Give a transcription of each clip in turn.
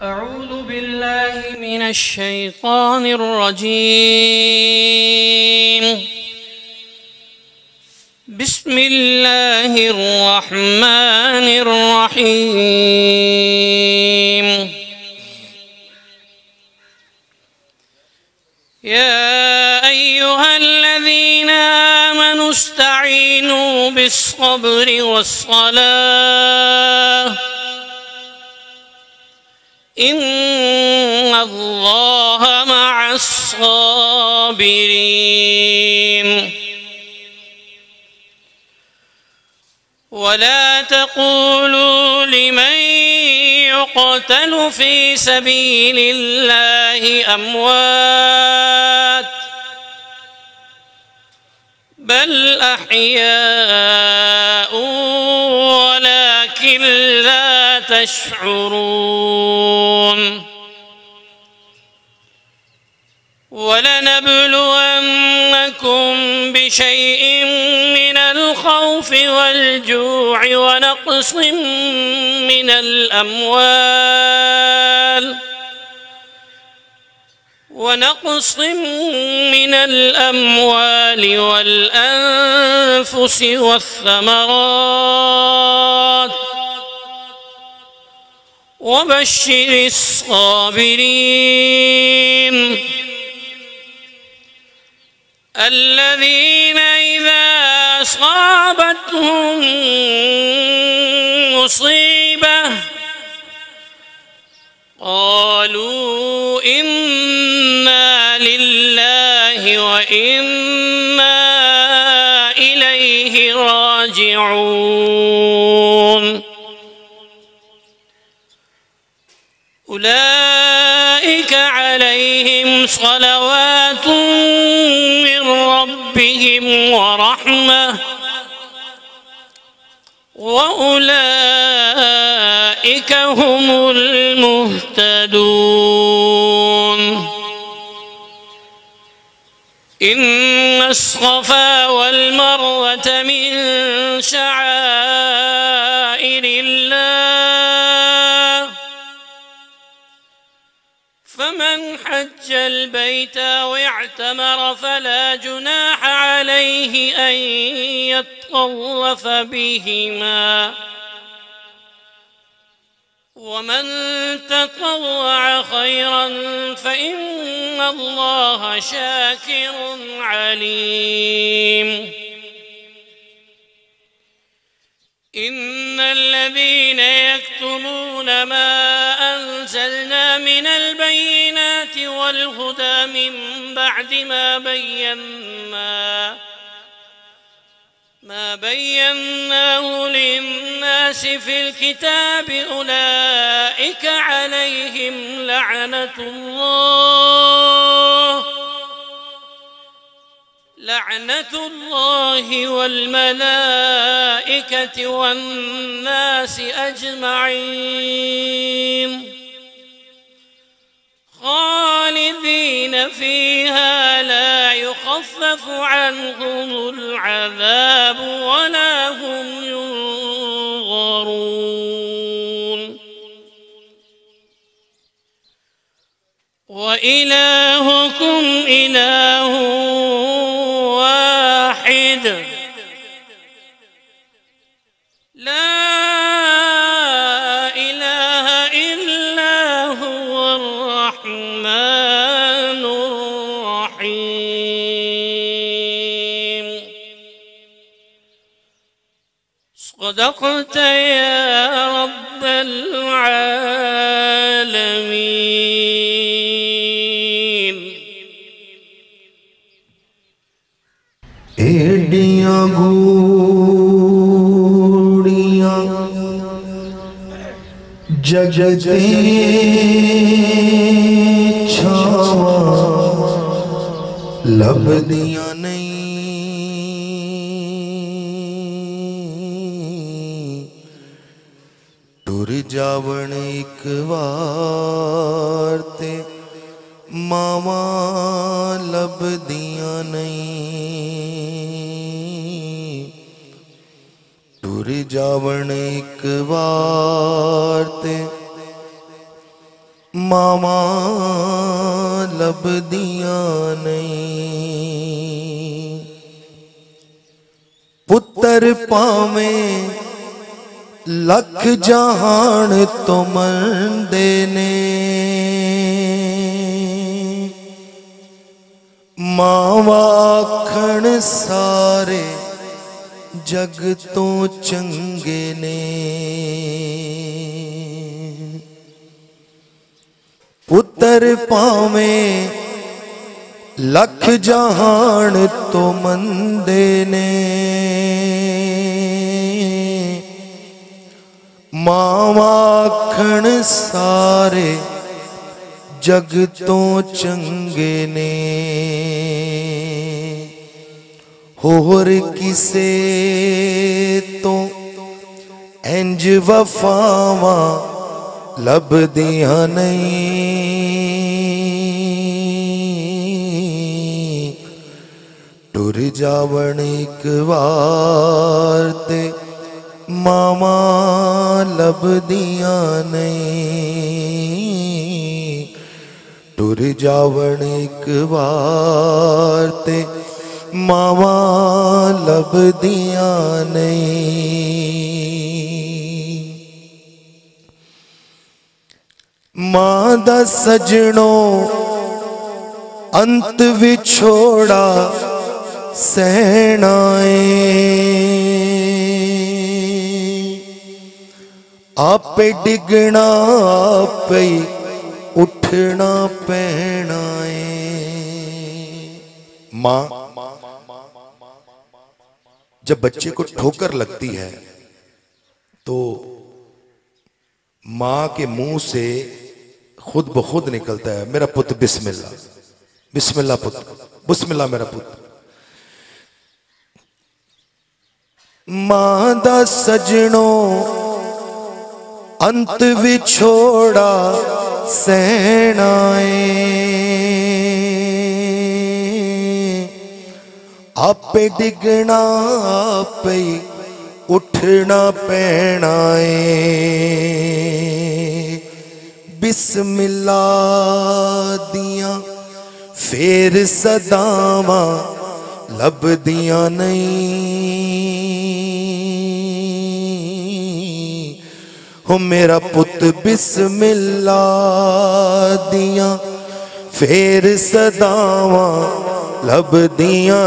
أعوذ بالله من الشيطان الرجيم. بسم الله الرحمن الرحيم. يا أيها الذين آمنوا استعينوا بالصبر والصلاة إن الله مع الصابرين. ولا تقولوا لمن يقتل في سبيل الله أموات بل أحياء ولكن لا تشعرون. ولنبلونكم بشيء من الخوف والجوع ونقص من الأموال والأنفس والثمرات وبشر الصابرين الذين إذا أصابتهم مصيبة قالوا إنا لله وإنا إليه راجعون. أولئك عليهم صلوات من ربهم ورحمة وأولئك هم المهتدون. إن الصفا والمروة من شعائر الله فمن حج البيت أو اعتمر فلا جناح عليه أن يطوف بهما ومن تطوع خيرا فإن الله شاكر عليم. إن الذين يكتمون ما أنزلنا من البينات والهدى من بعد ما بيناه للناس في الكتاب أولئك عليهم لعنة الله والملائكة والناس أجمعين خالدين فيها لا يخفف عنهم العذاب ولا هم ينظرون. وإلهكم إله واحد لا إله إلا هو الرحمن الرحيم. صدقت يا رب العالمين. ایڈیاں گوڑیاں جگتے چھاواں لبدیاں نہیں ٹر جاون ایک وار تے ماواں لبدیاں نہیں ٹر جاون ایک وار تے ਮਾਵਾਂ ਲੱਭਦੀਆਂ ਨਹੀਂ। ਪੁੱਤਰ ਭਾਵੇਂ ਲੱਖ ਜਹਾਨ ਤੋਂ ਮੰਦੇ ਨੇ, ਮਾਵਾਂ ਆਖਣ ਸਾਰੇ ਜਗ ਤੋਂ ਚੰਗੇ ਨੇ। ਪੁੱਤਰ ਭਾਵੇਂ ਲੱਖ ਜਹਾਨ ਤੋਂ ਮੰਦੇ ਨੇ, ਮਾਵਾਂ ਆਖਣ ਸਾਰੇ ਜਗ ਤੋਂ ਚੰਗੇ ਨੇ। ਹੋਰ ਕਿਸੇ ਤੋਂ ਇੰਜ ਵਫਾਵਾਂ ਲੱਭਦੀਆਂ ਨਹੀਂ। ਟੁਰ ਜਾਵਣ ਇੱਕ ਵਾਰ ਤੇ ਮਾਵਾਂ ਲੱਭਦੀਆਂ ਨਹੀਂ। ਟੁਰ ਜਾਵਣ ਇੱਕ ਵਾਰ ਤੇ ਮਾਵਾਂ ਲੱਭਦੀਆਂ ਨਹੀਂ। ਮਾਂ ਦਾ ਸਜਣੋ ਅੰਤ ਵਿਛੋੜਾ ਸਹਿਣਾ ਏ। ਆਪੇ ਡਿੱਗਣਾ ਆਪੇ اٹھنا پہنا ہے۔ ماں جب بچے کو ٹھوکر لگتی ہے تو ماں کے منہ سے خود بخود نکلتا ہے میرا پت بسم اللہ، بسم اللہ پت، بسم اللہ میرا پت۔ ماں دا سجنوں انت وچھوڑا سہنا ہے، آپے ڈگنا آپے اٹھنا پینا ہے۔ بسم اللہ دیاں پھر صداواں لب دیاں نہیں، ہو میرا پت بسم اللہ دیاں پھر صداواں لب دیاں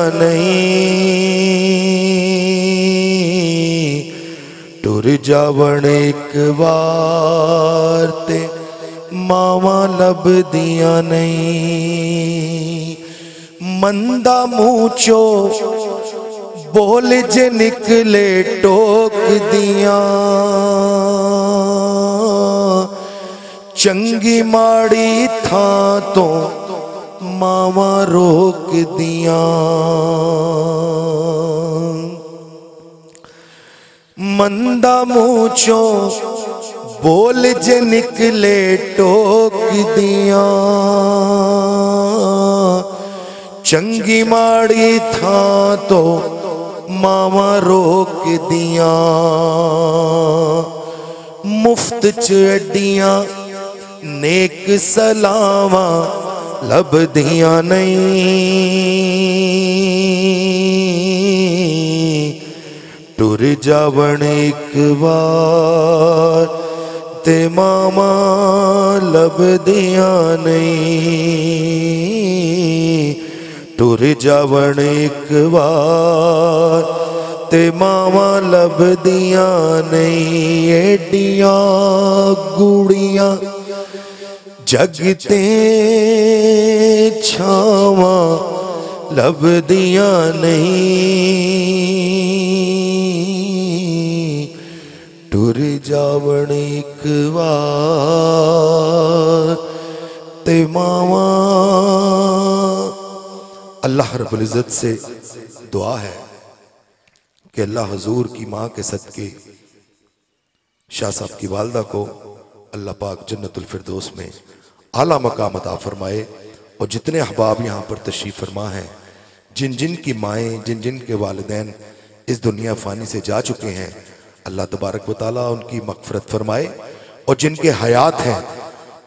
نہیں، ٹر جاون ایک وار تے ماواں لب دیاں نہیں۔ مندہ موچو بول جے نکلے ٹوک دیاں، چنگی ماڑی تھاں تو ماواں روک دیاں۔ مندہ موچو بول جے نکلے ٹوک دیاں، چنگی ماڑی تھاں تو ماواں روک دیاں۔ مفت چڈیاں نیک سلاواں لب دیاں نہیں، ٹر جاون ایک وار تے ماواں لب دیاں نہیں، ٹر جاون ایک وار تے ماواں لب دیاں نہیں۔ ایڈیاں گوڑیاں جگتے چھاواں لب دیاں نہیں، ٹر جاون ایک وار تے ماواں۔ اللہ رب العزت سے دعا ہے کہ اللہ حضور کی ماں کے صدقے شاہ صاحب کی والدہ کو اللہ پاک جنت الفردوس میں اعلیٰ مقام عطا فرمائے، اور جتنے احباب یہاں پر تشریف فرما ہیں، جن جن کی مائیں جن جن کے والدین اس دنیا فانی سے جا چکے ہیں، اللہ تبارک و تعالیٰ ان کی مغفرت فرمائے، اور جن کے حیات ہیں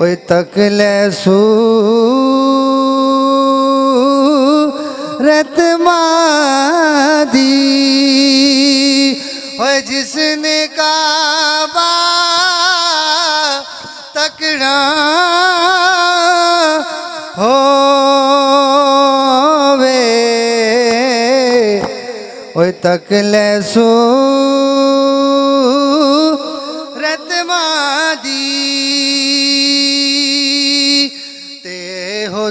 اوے تکلے صورت مادی اوے جس نے کعبہ تکنا ہووے اوے تکلے صورت مادی تے ہو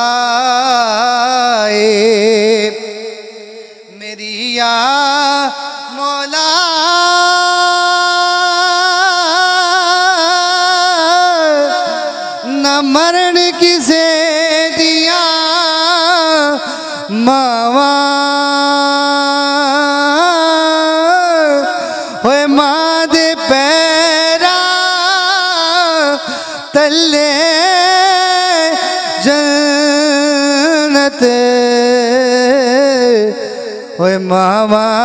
دعائے میری یا مولا نہ مرن کسے دیا ماواں ہوئے ماں دے پیرا تلے جنت ہوئے ماواں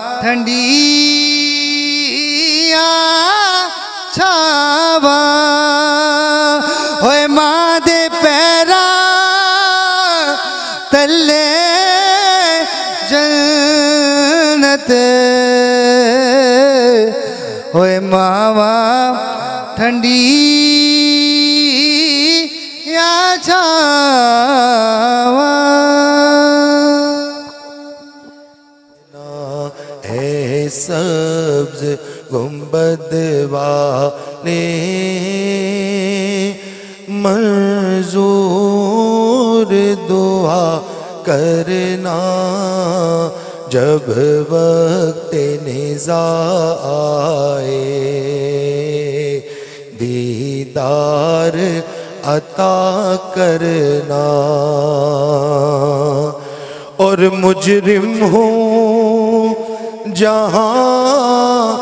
ٹھنڈیاں چھاواں ہوئے ماں دے پیرا تلے جنت ہوئے ماواں ٹھنڈی یا چھاواں اے سبز گنبد والے منظور دعا کرنا جب وقت نزاع آئے دیدار عطا کرنا اور مجرم ہوں جہاں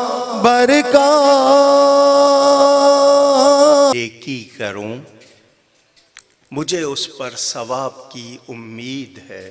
برکات نیکی کروں مجھے اس پر ثواب کی امید ہے۔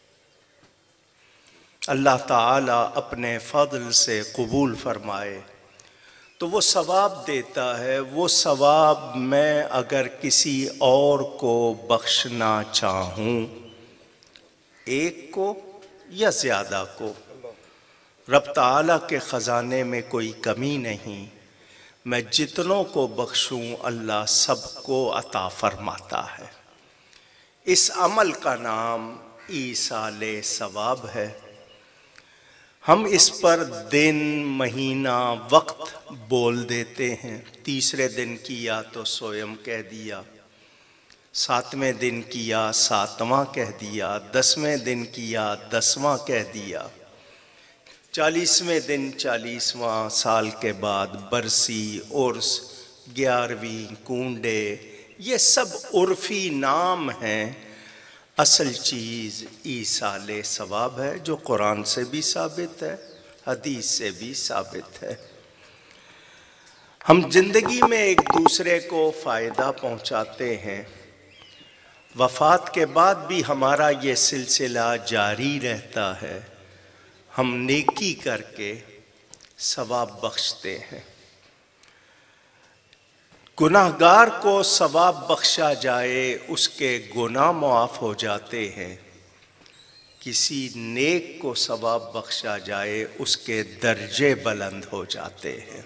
اللہ تعالیٰ اپنے فضل سے قبول فرمائے تو وہ ثواب دیتا ہے، وہ ثواب میں اگر کسی اور کو بخشنا چاہوں، ایک کو یا زیادہ کو، رب تعالیٰ کے خزانے میں کوئی کمی نہیں، میں جتنوں کو بخشوں اللہ سب کو عطا فرماتا ہے۔ اس عمل کا نام ایصال ثواب ہے۔ ہم اس پر دن مہینہ وقت بول دیتے ہیں، تیسرے دن کیا تو سویم کہہ دیا، ساتویں دن کیا ساتواں کہہ دیا، 10ویں دن کیا 10واں کہہ دیا، 40ویں دن 40واں، سال کے بعد برسی، عرس، 11ویں، کنڈے، یہ سب عرفی نام ہیں۔ اصل چیز ایصال ثواب ہے جو قرآن سے بھی ثابت ہے، حدیث سے بھی ثابت ہے۔ ہم زندگی میں ایک دوسرے کو فائدہ پہنچاتے ہیں، وفات کے بعد بھی ہمارا یہ سلسلہ جاری رہتا ہے، ہم نیکی کر کے ثواب بخشتے ہیں۔ گناہگار کو ثواب بخشا جائے اس کے گناہ معاف ہو جاتے ہیں، کسی نیک کو ثواب بخشا جائے اس کے درجے بلند ہو جاتے ہیں۔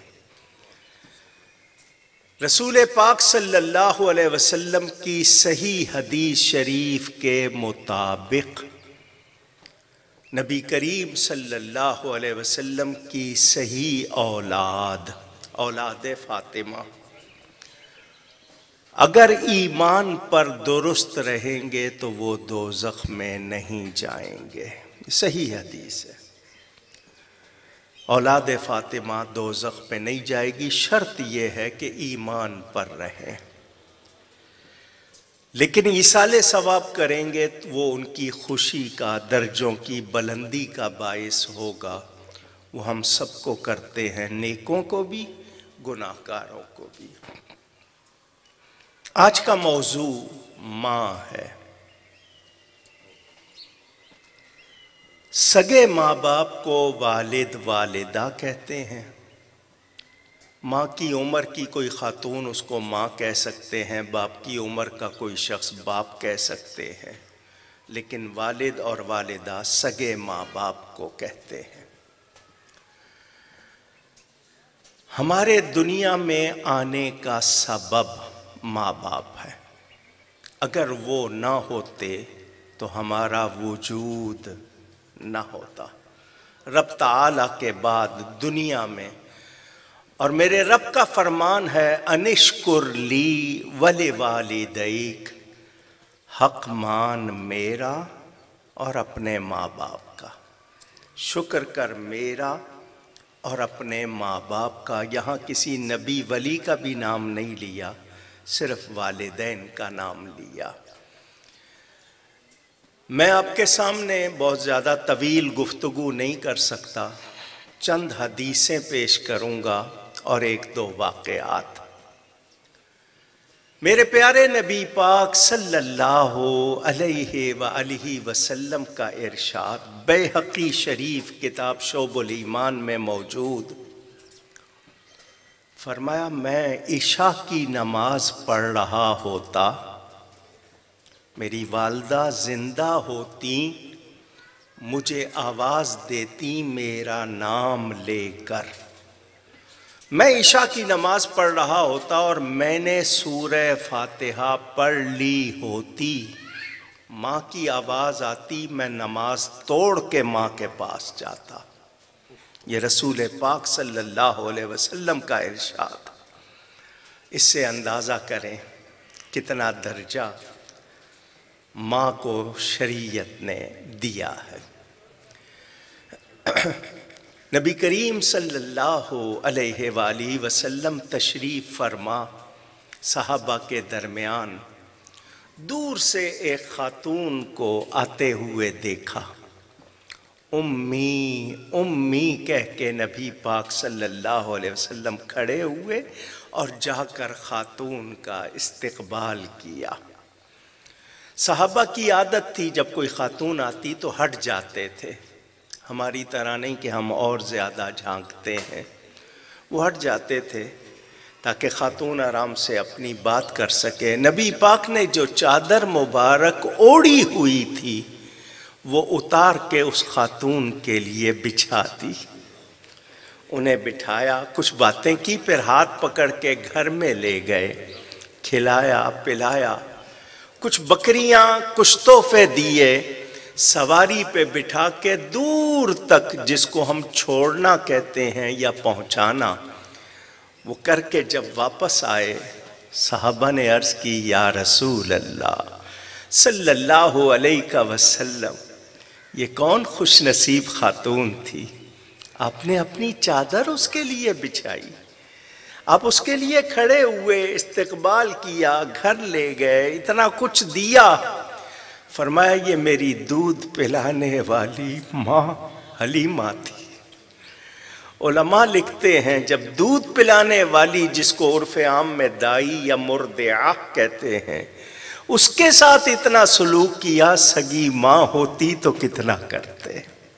رسول پاک صلی اللہ علیہ وسلم کی صحیح حدیث شریف کے مطابق نبی کریم صلی اللہ علیہ وسلم کی صحیح اولاد فاطمہ اگر ایمان پر درست رہیں گے تو وہ دوزخ میں نہیں جائیں گے، صحیح حدیث ہے۔ اولاد فاطمہ دوزخ پہ نہیں جائے گی، شرط یہ ہے کہ ایمان پر رہیں، لیکن ایصال ثواب کریں گے تو وہ ان کی خوشی کا، درجوں کی بلندی کا باعث ہوگا۔ وہ ہم سب کو کرتے ہیں، نیکوں کو بھی گناہگاروں کو بھی۔ آج کا موضوع ماں ہے۔ سگے ماں باپ کو والد والدہ کہتے ہیں، ماں کی عمر کی کوئی خاتون اس کو ماں کہہ سکتے ہیں، باپ کی عمر کا کوئی شخص باپ کہہ سکتے ہیں، لیکن والد اور والدہ سگے ماں باپ کو کہتے ہیں۔ ہمارے دنیا میں آنے کا سبب ماں باپ ہے، اگر وہ نہ ہوتے تو ہمارا وجود نہ ہوتا۔ رب تعالیٰ کے بعد دنیا میں، اور میرے رب کا فرمان ہے انشکر لی ولوالدیک، حق مان میرا اور اپنے ماں باپ کا، شکر کر میرا اور اپنے ماں باپ کا۔ یہاں کسی نبی ولی کا بھی نام نہیں لیا، صرف والدین کا نام لیا۔ میں آپ کے سامنے بہت زیادہ طویل گفتگو نہیں کر سکتا، چند حدیثیں پیش کروں گا اور ایک دو واقعات۔ میرے پیارے نبی پاک صلی اللہ علیہ وآلہ وسلم کا ارشاد بیہقی شریف کتاب شعب الایمان میں موجود، فرمایا میں عشاء کی نماز پڑھ رہا ہوتا، میری والدہ زندہ ہوتی، مجھے آواز دیتی میرا نام لے کر، میں عشاء کی نماز پڑھ رہا ہوتا اور میں نے سورہ فاتحہ پڑھ لی ہوتی، ماں کی آواز آتی، میں نماز توڑ کے ماں کے پاس جاتا۔ یہ رسول پاک صلی اللہ علیہ وسلم کا ارشاد۔ اس سے اندازہ کریں کتنا درجہ ماں کو شریعت نے دیا ہے۔ نبی کریم صلی اللہ علیہ وآلہ وسلم تشریف فرما صحابہ کے درمیان دور سے ایک خاتون کو آتے ہوئے دیکھا، امی امی کہہ کے نبی پاک صلی اللہ علیہ وسلم کھڑے ہوئے اور جا کر خاتون کا استقبال کیا۔ صحابہ کی عادت تھی جب کوئی خاتون آتی تو ہٹ جاتے تھے، ہماری طرح نہیں کہ ہم اور زیادہ جھانکتے ہیں، وہ ہٹ جاتے تھے تاکہ خاتون آرام سے اپنی بات کر سکے۔ نبی پاک نے جو چادر مبارک اوڑھی ہوئی تھی وہ اتار کے اس خاتون کے لیے بچھا دی، انہیں بٹھایا، کچھ باتیں کی، پھر ہاتھ پکڑ کے گھر میں لے گئے، کھلایا پلایا، کچھ بکریاں کچھ تحفے دیے، سواری پہ بٹھا کے دور تک، جس کو ہم چھوڑنا کہتے ہیں یا پہنچانا، وہ کر کے جب واپس آئے صحابہ نے عرض کی یا رسول اللہ صلی اللہ علیہ وسلم، یہ کون خوش نصیب خاتون تھی، آپ نے اپنی چادر اس کے لیے بچھائی، آپ اس کے لیے کھڑے ہوئے، استقبال کیا، گھر لے گئے، اتنا کچھ دیا۔ فرمایا یہ میری دودھ پلانے والی ماں حلیمہ تھی۔ علماء لکھتے ہیں جب دودھ پلانے والی، جس کو عرف عام میں دائی یا مرضعہ کہتے ہیں، اس کے ساتھ اتنا سلوک کیا، سگی ماں ہوتی تو کتنا کرتے۔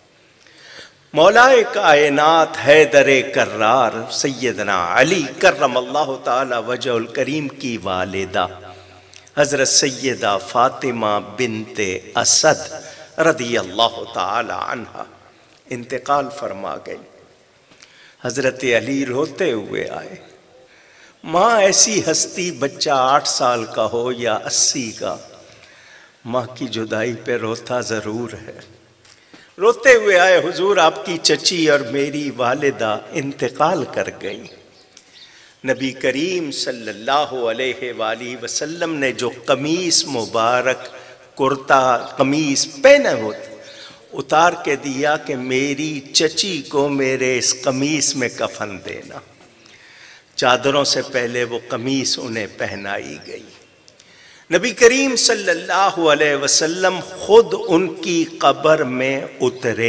مولا کائنات حیدر کرار سیدنا علی کرم اللہ تعالی وجہ الکریم کی والدہ حضرت سیدہ فاطمہ بنت اسد رضی اللہ تعالی عنہ انتقال فرما گئی۔ حضرت علی روتے ہوئے آئے۔ ماں ایسی ہستی، بچہ 8 سال کا ہو یا 80 کا، ماں کی جدائی پہ روتا ضرور ہے۔ روتے ہوئے آئے، حضور آپ کی چچی اور میری والدہ انتقال کر گئی۔ نبی کریم صلی اللہ علیہ وآلہ وسلم نے جو قمیص مبارک، کرتا قمیص پہنے ہوتے، اتار کے دیا کہ میری چچی کو میرے اس قمیص میں کفن دینا۔ چادروں سے پہلے وہ قمیص انہیں پہنائی گئی۔ نبی کریم صلی اللہ علیہ وسلم خود ان کی قبر میں اترے،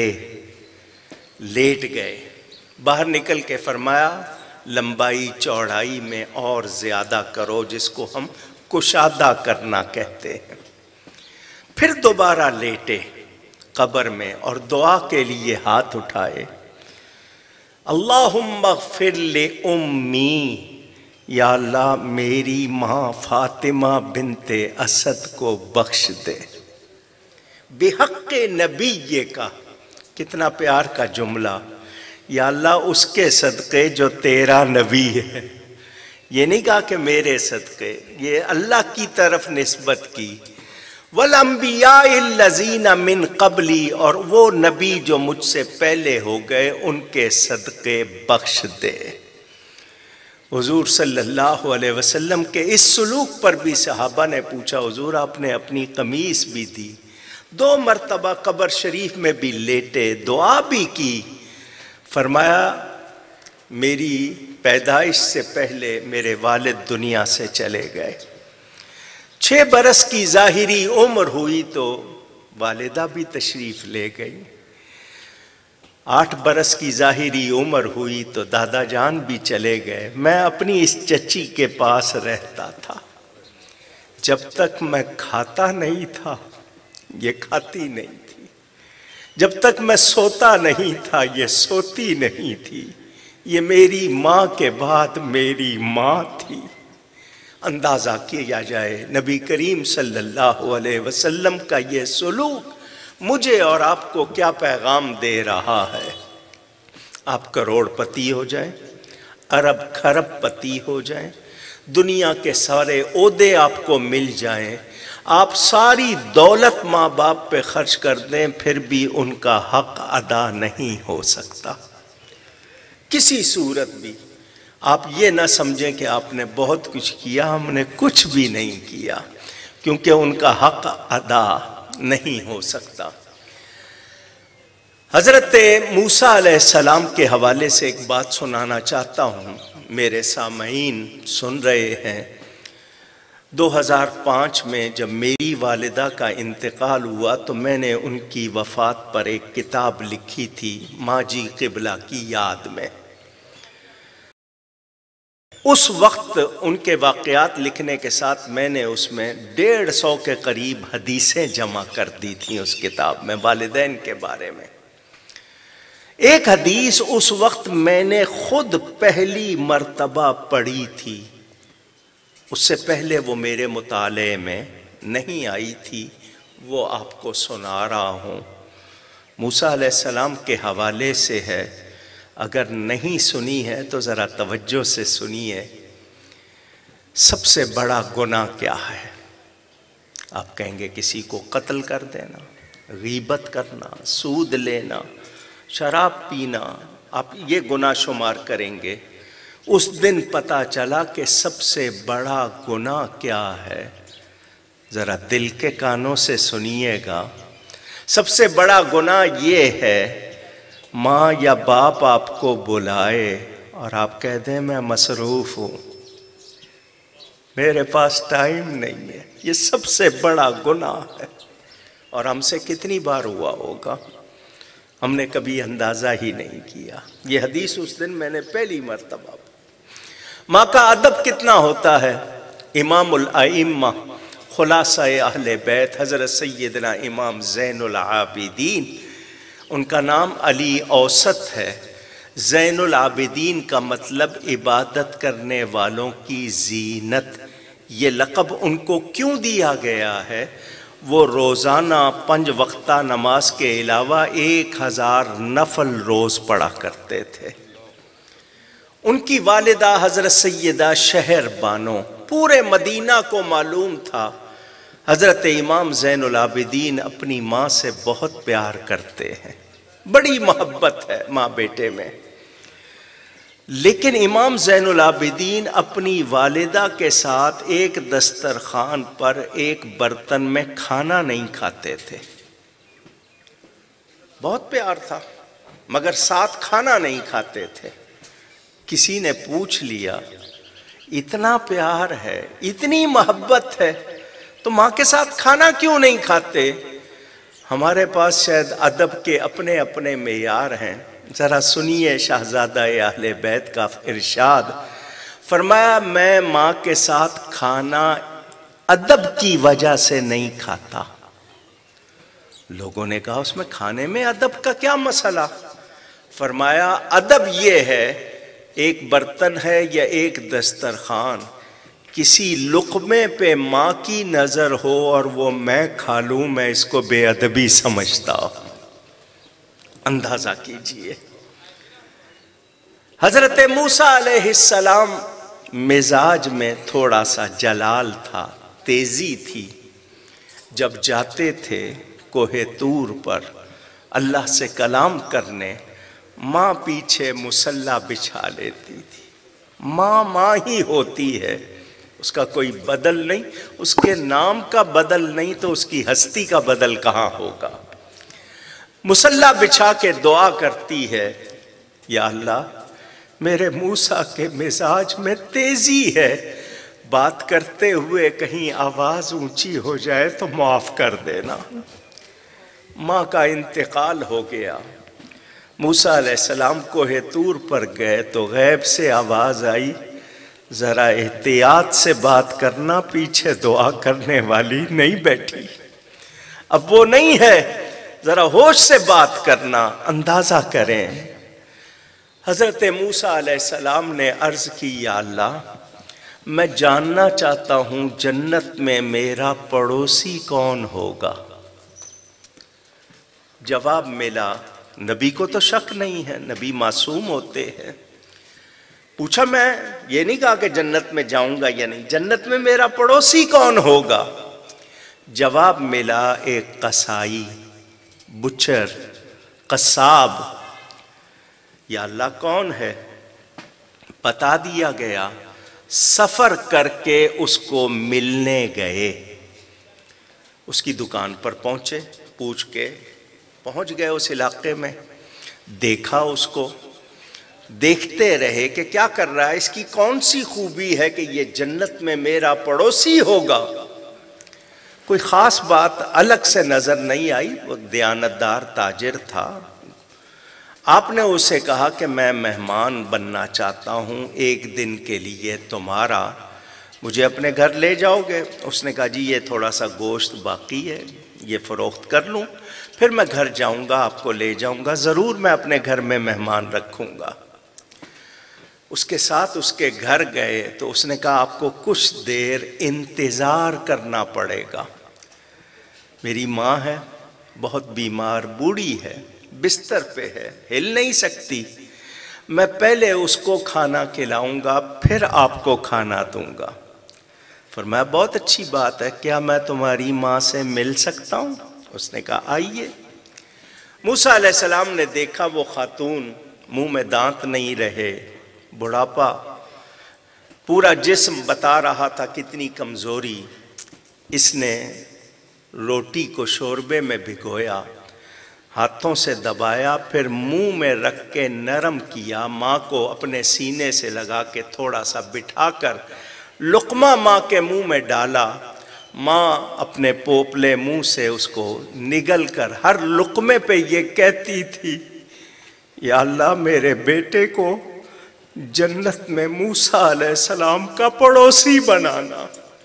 لیٹ گئے، باہر نکل کے فرمایا لمبائی چوڑائی میں اور زیادہ کرو، جس کو ہم کشادہ کرنا کہتے ہیں۔ پھر دوبارہ لیٹے قبر میں اور دعا کے لیے ہاتھ اٹھائے، اللہم اغفر لأمی، یا اللہ میری ماں فاطمہ بنت اسد کو بخش دے، بحق نبی کا، کتنا پیار کا جملہ، یا اللہ اس کے صدقے جو تیرا نبی ہے، یہ نہیں کہا کہ میرے صدقے، یہ اللہ کی طرف نسبت کی، والانبیاء الذین من قبلی، اور وہ نبی جو مجھ سے پہلے ہو گئے ان کے صدقے بخش دے۔ حضور صلی اللہ علیہ وسلم کے اس سلوک پر بھی صحابہ نے پوچھا، حضور آپ نے اپنی قمیص بھی دی، 2 مرتبہ قبر شریف میں بھی لیٹے، دعا بھی کی، فرمایا میری پیدائش سے پہلے میرے والد دنیا سے چلے گئے، 6 برس کی ظاہری عمر ہوئی تو والدہ بھی تشریف لے گئی، 8 برس کی ظاہری عمر ہوئی تو دادا جان بھی چلے گئے، میں اپنی اس چچی کے پاس رہتا تھا، جب تک میں کھاتا نہیں تھا یہ کھاتی نہیں تھی، جب تک میں سوتا نہیں تھا یہ سوتی نہیں تھی، یہ میری ماں کے بعد میری ماں تھی۔ اندازہ کیا جائے نبی کریم صلی اللہ علیہ وسلم کا یہ سلوک مجھے اور آپ کو کیا پیغام دے رہا ہے۔ آپ کروڑ پتی ہو جائیں، ارب خرب پتی ہو جائیں، دنیا کے سارے عہدے آپ کو مل جائیں، آپ ساری دولت ماں باپ پہ خرچ کر دیں، پھر بھی ان کا حق ادا نہیں ہو سکتا کسی صورت بھی۔ آپ یہ نہ سمجھیں کہ آپ نے بہت کچھ کیا، ہم نے کچھ بھی نہیں کیا، کیونکہ ان کا حق ادا نہیں ہو سکتا۔ حضرت موسیٰ علیہ السلام کے حوالے سے ایک بات سنانا چاہتا ہوں، میرے سامعین سن رہے ہیں۔ 2005 میں جب میری والدہ کا انتقال ہوا تو میں نے ان کی وفات پر ایک کتاب لکھی تھی، ماجی قبلہ کی یاد میں۔ اس وقت ان کے واقعات لکھنے کے ساتھ میں نے اس میں 150 کے قریب حدیثیں جمع کر دی تھیں اس کتاب میں والدین کے بارے میں۔ ایک حدیث اس وقت میں نے خود پہلی مرتبہ پڑھی تھی، اس سے پہلے وہ میرے مطالعے میں نہیں آئی تھی، وہ آپ کو سنا رہا ہوں۔ موسیٰ علیہ السلام کے حوالے سے ہے، اگر نہیں سنی ہے تو ذرا توجہ سے سنیے۔ سب سے بڑا گناہ کیا ہے؟ آپ کہیں گے کسی کو قتل کر دینا، غیبت کرنا، سود لینا، شراب پینا، آپ یہ گناہ شمار کریں گے۔ اس دن پتہ چلا کہ سب سے بڑا گناہ کیا ہے، ذرا دل کے کانوں سے سنیے گا۔ سب سے بڑا گناہ یہ ہے، ماں یا باپ آپ کو بلائے اور آپ کہہ دیں میں مصروف ہوں، میرے پاس ٹائم نہیں ہے، یہ سب سے بڑا گناہ ہے۔ اور ہم سے کتنی بار ہوا ہوگا، ہم نے کبھی اندازہ ہی نہیں کیا۔ یہ حدیث اس دن میں نے پہلی مرتبہ، ماں کا ادب کتنا ہوتا ہے۔ امام الائمہ خلاصہ اہل بیت حضرت سیدنا امام زین العابدین، ان کا نام علی اوسط ہے۔ زین العابدین کا مطلب عبادت کرنے والوں کی زینت۔ یہ لقب ان کو کیوں دیا گیا ہے؟ وہ روزانہ 5 وقتہ نماز کے علاوہ 1000 نفل روز پڑھا کرتے تھے۔ ان کی والدہ حضرت سیدہ شہر بانو، پورے مدینہ کو معلوم تھا حضرت امام زین العابدین اپنی ماں سے بہت پیار کرتے ہیں، بڑی محبت ہے ماں بیٹے میں۔ لیکن امام زین العابدین اپنی والدہ کے ساتھ ایک دسترخوان پر ایک برتن میں کھانا نہیں کھاتے تھے۔ بہت پیار تھا مگر ساتھ کھانا نہیں کھاتے تھے۔ کسی نے پوچھ لیا، اتنا پیار ہے، اتنی محبت ہے تو ماں کے ساتھ کھانا کیوں نہیں کھاتے؟ ہمارے پاس شاید ادب کے اپنے اپنے معیار ہیں۔ ذرا سنیے شہزادہ اہل بیت کا ارشاد، فرمایا میں ماں کے ساتھ کھانا ادب کی وجہ سے نہیں کھاتا۔ لوگوں نے کہا اس میں کھانے میں ادب کا کیا مسئلہ؟ فرمایا ادب یہ ہے، ایک برتن ہے یا ایک دسترخوان، کسی لقمے پہ ماں کی نظر ہو اور وہ میں کھا لوں، میں اس کو بے ادبی سمجھتا ہوں۔ اندازہ کیجئے حضرت موسیٰ علیہ السلام مزاج میں تھوڑا سا جلال تھا، تیزی تھی۔ جب جاتے تھے کوہ طور پر اللہ سے کلام کرنے، ماں پیچھے مصلی بچھا لیتی تھی۔ ماں ماں ہی ہوتی ہے، اس کا کوئی بدل نہیں، اس کے نام کا بدل نہیں تو اس کی ہستی کا بدل کہاں ہوگا۔ مصلی بچھا کے دعا کرتی ہے، یا اللہ میرے موسیٰ کے مزاج میں تیزی ہے، بات کرتے ہوئے کہیں آواز اونچی ہو جائے تو معاف کر دینا۔ ماں کا انتقال ہو گیا، موسیٰ علیہ السلام کوہ طور پر گئے تو غیب سے آواز آئی، ذرا احتیاط سے بات کرنا، پیچھے دعا کرنے والی نہیں بیٹھی۔ اب وہ نہیں ہے، ذرا ہوش سے بات کرنا، اندازہ کریں۔ حضرت موسیٰ علیہ السلام نے عرض کی، یا اللہ میں جاننا چاہتا ہوں جنت میں میرا پڑوسی کون ہوگا۔ جواب ملا، نبی کو تو شک نہیں ہے، نبی معصوم ہوتے ہیں۔ پوچھا، میں یہ نہیں کہا کہ جنت میں جاؤں گا یا نہیں، جنت میں میرا پڑوسی کون ہوگا؟ جواب ملا، ایک قصائی، بچر، قصاب۔ یا اللہ کون ہے؟ بتا دیا گیا۔ سفر کر کے اس کو ملنے گئے، اس کی دکان پر پہنچے، پوچھ کے پہنچ گئے اس علاقے میں، دیکھا اس کو، دیکھتے رہے کہ کیا کر رہا ہے، اس کی کون سی خوبی ہے کہ یہ جنت میں میرا پڑوسی ہوگا۔ کوئی خاص بات الگ سے نظر نہیں آئی، وہ دیانتدار تاجر تھا۔ آپ نے اسے کہا کہ میں مہمان بننا چاہتا ہوں ایک دن کے لیے تمہارا، مجھے اپنے گھر لے جاؤ گے؟ اس نے کہا، جی یہ تھوڑا سا گوشت باقی ہے، یہ فروخت کر لوں، پھر میں گھر جاؤں گا، آپ کو لے جاؤں گا، ضرور میں اپنے گھر میں مہمان رکھوں گا۔ اس کے ساتھ اس کے گھر گئے تو اس نے کہا، آپ کو کچھ دیر انتظار کرنا پڑے گا، میری ماں ہے، بہت بیمار بوڑھی ہے، بستر پہ ہے، ہل نہیں سکتی، میں پہلے اس کو کھانا کھلاؤں گا پھر آپ کو کھانا دوں گا۔ فرمایا بہت اچھی بات ہے، کیا میں تمہاری ماں سے مل سکتا ہوں؟ اس نے کہا آئیے۔ موسیٰ علیہ السلام نے دیکھا وہ خاتون، منہ میں دانت نہیں رہے، بڑھاپا، پورا جسم بتا رہا تھا کتنی کمزوری۔ اس نے روٹی کو شوربے میں بھگویا، ہاتھوں سے دبایا، پھر منہ میں رکھ کے نرم کیا، ماں کو اپنے سینے سے لگا کے تھوڑا سا بٹھا کر لقمہ ماں کے منہ میں ڈالا۔ ماں اپنے پوپلے منہ سے اس کو نگل کر ہر لقمے پہ یہ کہتی تھی، یا اللہ میرے بیٹے کو جنت میں موسیٰ علیہ السلام کا پڑوسی بنانا۔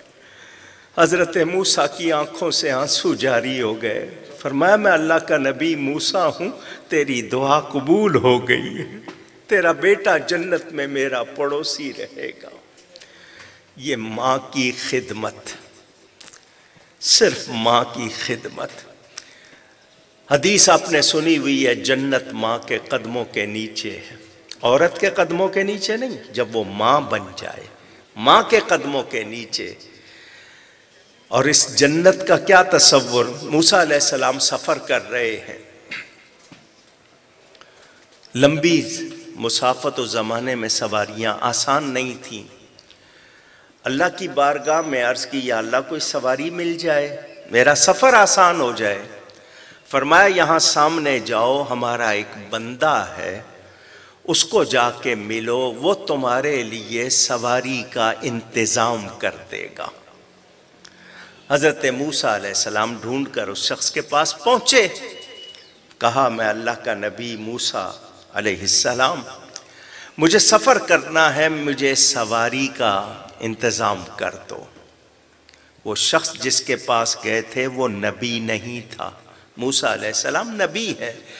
حضرت موسیٰ کی آنکھوں سے آنسو جاری ہو گئے۔ فرمایا میں اللہ کا نبی موسیٰ ہوں، تیری دعا قبول ہو گئی ہے، تیرا بیٹا جنت میں میرا پڑوسی رہے گا۔ یہ ماں کی خدمت، صرف ماں کی خدمت۔ حدیث آپ نے سنی ہوئی ہے، جنت ماں کے قدموں کے نیچے ہے، عورت کے قدموں کے نیچے نہیں، جب وہ ماں بن جائے، ماں کے قدموں کے نیچے۔ اور اس جنت کا کیا تصور، موسیٰ علیہ السلام سفر کر رہے ہیں، لمبی مسافت و زمانے میں سواریاں آسان نہیں تھیں۔ اللہ کی بارگاہ میں عرض کی، یا اللہ کوئی سواری مل جائے، میرا سفر آسان ہو جائے۔ فرمایا یہاں سامنے جاؤ، ہمارا ایک بندہ ہے، اس کو جا کے ملو، وہ تمہارے لیے سواری کا انتظام کر دے گا۔ حضرت موسیٰ علیہ السلام ڈھونڈ کر اس شخص کے پاس پہنچے، کہا میں اللہ کا نبی موسیٰ علیہ السلام، مجھے سفر کرنا ہے، مجھے سواری کا انتظام کر دو۔ وہ شخص جس کے پاس گئے تھے وہ نبی نہیں تھا، موسیٰ علیہ السلام نبی ہے،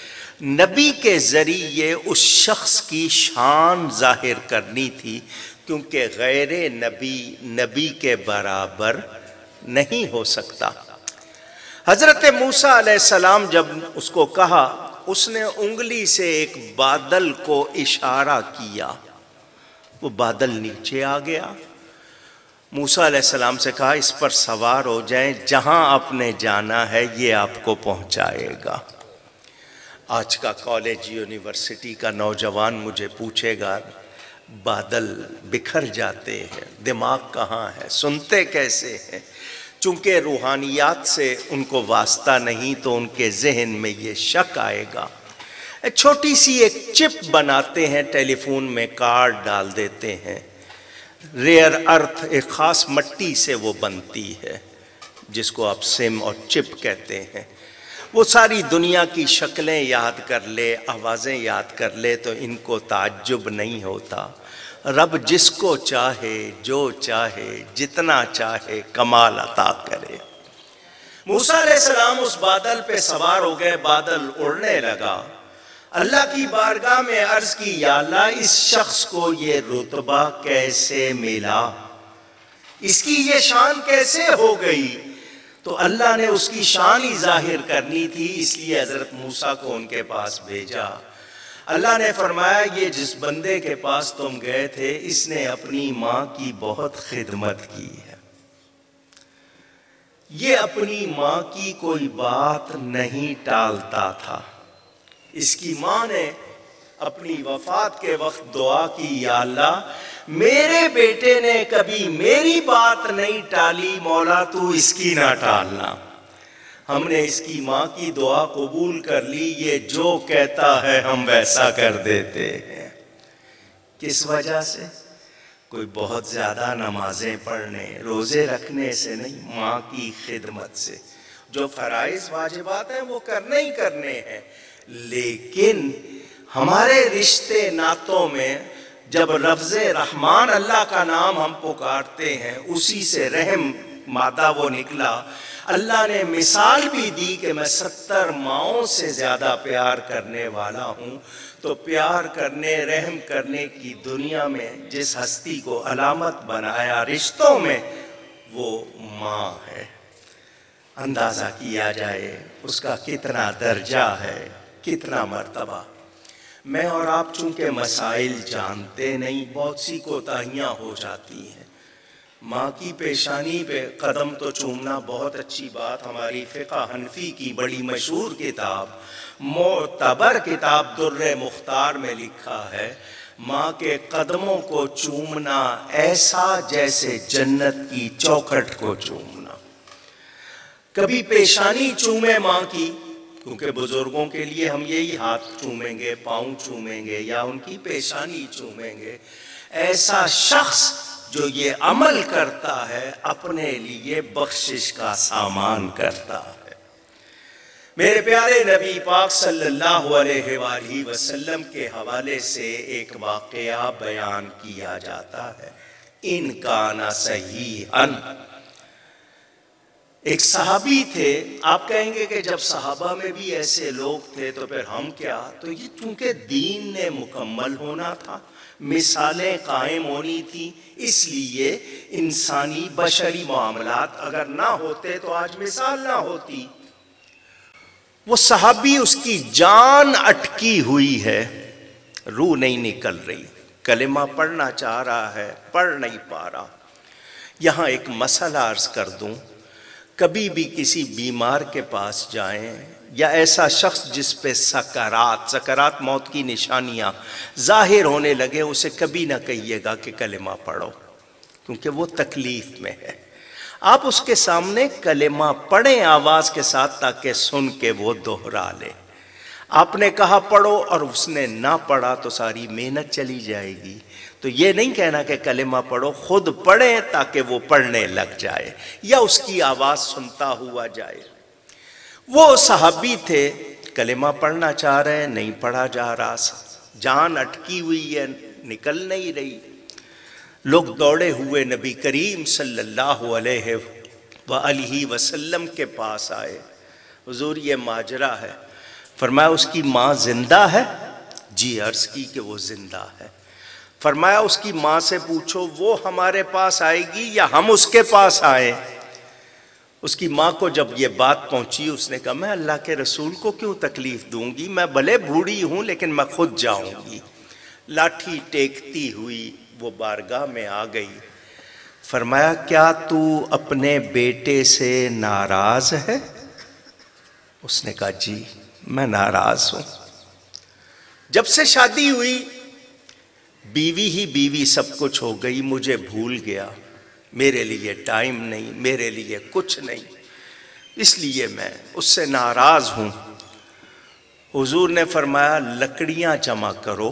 نبی کے ذریعے اس شخص کی شان ظاہر کرنی تھی، کیونکہ غیر نبی نبی کے برابر نہیں ہو سکتا۔ حضرت موسیٰ علیہ السلام جب اس کو کہا، اس نے انگلی سے ایک بادل کو اشارہ کیا، وہ بادل نیچے آ گیا۔ موسیٰ علیہ السلام سے کہا اس پر سوار ہو جائیں، جہاں آپ نے جانا ہے یہ آپ کو پہنچائے گا۔ آج کا کالج یونیورسٹی کا نوجوان مجھے پوچھے گا بادل بکھر جاتے ہیں، دماغ کہاں ہے، سنتے کیسے ہیں؟ چونکہ روحانیات سے ان کو واسطہ نہیں تو ان کے ذہن میں یہ شک آئے گا۔ چھوٹی سی ایک چپ بناتے ہیں، ٹیلی فون میں کارڈ ڈال دیتے ہیں، ریئر ارتھ ایک خاص مٹی سے وہ بنتی ہے جس کو آپ سم اور چپ کہتے ہیں۔ وہ ساری دنیا کی شکلیں یاد کر لے، آوازیں یاد کر لے تو ان کو تعجب نہیں ہوتا۔ رب جس کو چاہے، جو چاہے، جتنا چاہے کمال عطا کرے۔ موسیٰ علیہ السلام اس بادل پہ سوار ہو گئے، بادل اڑنے لگا۔ اللہ کی بارگاہ میں عرض کی، یا اللہ اس شخص کو یہ رتبہ کیسے ملا، اس کی یہ شان کیسے ہو گئی؟ تو اللہ نے اس کی شان ہی ظاہر کرنی تھی، اس لیے حضرت موسیٰ کو ان کے پاس بھیجا۔ اللہ نے فرمایا یہ جس بندے کے پاس تم گئے تھے اس نے اپنی ماں کی بہت خدمت کی ہے، یہ اپنی ماں کی کوئی بات نہیں ٹالتا تھا۔ اس کی ماں نے اپنی وفات کے وقت دعا کی، یا اللہ میرے بیٹے نے کبھی میری بات نہیں ٹالی، مولا تو اس کی نہ ٹالنا۔ ہم نے اس کی ماں کی دعا قبول کر لی، یہ جو کہتا ہے ہم ویسا کر دیتے ہیں۔ کس وجہ سے؟ کوئی بہت زیادہ نمازیں پڑھنے، روزے رکھنے سے نہیں، ماں کی خدمت سے۔ جو فرائض واجبات ہیں وہ کرنے ہی کرنے ہیں، لیکن ہمارے رشتے ناتوں میں جب لفظ رحمان اللہ کا نام ہم پکارتے ہیں، اسی سے رحم مادہ وہ نکلا۔ اللہ نے مثال بھی دی کہ میں 70 ماؤں سے زیادہ پیار کرنے والا ہوں، تو پیار کرنے، رحم کرنے کی دنیا میں جس ہستی کو علامت بنایا رشتوں میں، وہ ماں ہے۔ اندازہ کیا جائے اس کا کتنا درجہ ہے، کتنا مرتبہ۔ میں اور آپ چونکہ مسائل جانتے نہیں، بہت سی کوتاہیاں ہو جاتی ہیں۔ ماں کی پیشانی پہ قدم تو چومنا بہت اچھی بات، ہماری فقہ حنفی کی بڑی مشہور کتاب، معتبر کتاب در مختار میں لکھا ہے، ماں کے قدموں کو چومنا ایسا جیسے جنت کی چوکھٹ کو چومنا۔ کبھی پیشانی چومے ماں کی، کیونکہ بزرگوں کے لیے ہم یہی ہاتھ چومیں گے، پاؤں چومیں گے یا ان کی پیشانی چومیں گے۔ ایسا شخص جو یہ عمل کرتا ہے اپنے لیے بخشش کا سامان کرتا ہے۔ میرے پیارے نبی پاک صلی اللہ علیہ وآلہ وسلم کے حوالے سے ایک واقعہ بیان کیا جاتا ہے، ان کان صحیحا۔ ایک صحابی تھے، آپ کہیں گے کہ جب صحابہ میں بھی ایسے لوگ تھے تو پھر ہم کیا؟ تو یہ چونکہ دین نے مکمل ہونا تھا، مثالیں قائم ہونی تھی، اس لیے انسانی بشری معاملات اگر نہ ہوتے تو آج مثال نہ ہوتی۔ وہ صحابی، اس کی جان اٹکی ہوئی ہے، روح نہیں نکل رہی، کلمہ پڑھنا چاہ رہا ہے، پڑھ نہیں پا رہا۔ یہاں ایک مسئلہ عرض کر دوں، کبھی بھی کسی بیمار کے پاس جائیں یا ایسا شخص جس پہ سکرات موت کی نشانیاں ظاہر ہونے لگے، اسے کبھی نہ کہیے گا کہ کلمہ پڑھو، کیونکہ وہ تکلیف میں ہے۔ آپ اس کے سامنے کلمہ پڑھیں آواز کے ساتھ تاکہ سن کے وہ دوہرا لے۔ آپ نے کہا پڑھو اور اس نے نہ پڑھا تو ساری محنت چلی جائے گی۔ تو یہ نہیں کہنا کہ کلمہ پڑھو، خود پڑھیں تاکہ وہ پڑھنے لگ جائے یا اس کی آواز سنتا ہوا جائے۔ وہ صحابی تھے، کلمہ پڑھنا چاہ رہے ہیں، نہیں پڑھا جا رہا، جان اٹکی ہوئی ہے، نکل نہیں رہی۔ لوگ دوڑے ہوئے نبی کریم صلی اللہ علیہ وآلہ وسلم کے پاس آئے، حضور یہ ماجرا ہے۔ فرمایا اس کی ماں زندہ ہے؟ جی عرض کی کہ وہ زندہ ہے۔ فرمایا اس کی ماں سے پوچھو وہ ہمارے پاس آئے گی یا ہم اس کے پاس آئیں؟ اس کی ماں کو جب یہ بات پہنچی اس نے کہا میں اللہ کے رسول کو کیوں تکلیف دوں گی، میں بھلے بوڑھی ہوں لیکن میں خود جاؤں گی۔ لاٹھی ٹیکتی ہوئی وہ بارگاہ میں آ گئی۔ فرمایا کیا تو اپنے بیٹے سے ناراض ہے؟ اس نے کہا جی میں ناراض ہوں، جب سے شادی ہوئی بیوی ہی بیوی سب کچھ ہو گئی، مجھے بھول گیا، میرے لیے ٹائم نہیں، میرے لیے کچھ نہیں، اس لیے میں اس سے ناراض ہوں۔ حضور نے فرمایا لکڑیاں جمع کرو،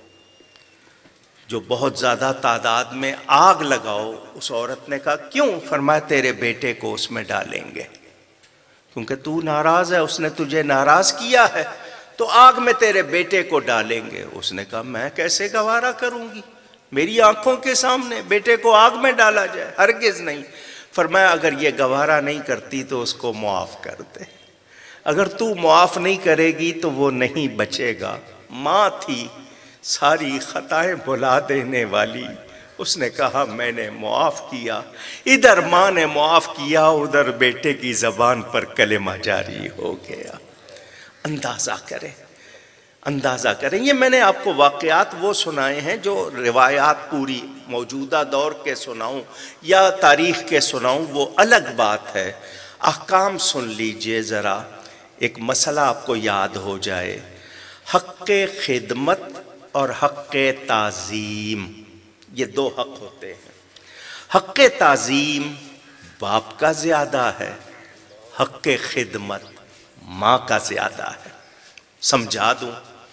جو بہت زیادہ تعداد میں آگ لگاؤ۔ اس عورت نے کہا کیوں؟ فرمایا تیرے بیٹے کو اس میں ڈالیں گے، کیونکہ تو ناراض ہے، اس نے تجھے ناراض کیا ہے، تو آگ میں تیرے بیٹے کو ڈالیں گے۔ اس نے کہا میں کیسے گوارا کروں گی، میری آنکھوں کے سامنے بیٹے کو آگ میں ڈالا جائے، ہرگز نہیں۔ فرمایا اگر یہ گوارا نہیں کرتی تو اس کو معاف کر دے، اگر تو معاف نہیں کرے گی تو وہ نہیں بچے گا۔ ماں تھی ساری خطائیں بھلا دینے والی، اس نے کہا میں نے معاف کیا۔ ادھر ماں نے معاف کیا، ادھر بیٹے کی زبان پر کلمہ جاری ہو گیا۔ اندازہ کریں، اندازہ کریں۔ یہ میں نے آپ کو واقعات وہ سنائے ہیں جو روایات پوری موجودہ دور کے سناؤں یا تاریخ کے سناؤں وہ الگ بات ہے۔ احکام سن لیجئے ذرا، ایک مسئلہ آپ کو یاد ہو جائے۔ حق خدمت اور حق تعظیم، یہ دو حق ہوتے ہیں۔ حق تعظیم باپ کا زیادہ ہے، حق خدمت ماں کا زیادہ ہے۔ سمجھا دوں،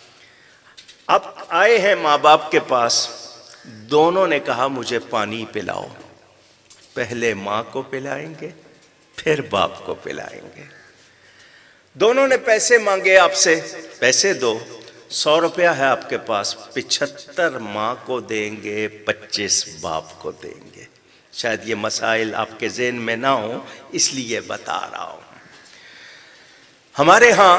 اب آئے ہیں ماں باپ کے پاس، دونوں نے کہا مجھے پانی پلاؤ، پہلے ماں کو پلائیں گے پھر باپ کو پلائیں گے۔ دونوں نے پیسے مانگے آپ سے، پیسے دو، 100 روپیہ ہے آپ کے پاس، 75 ماں کو دیں گے، 25 باپ کو دیں گے۔ شاید یہ مسائل آپ کے ذہن میں نہ ہوں اس لیے بتا رہا ہوں۔ ہمارے ہاں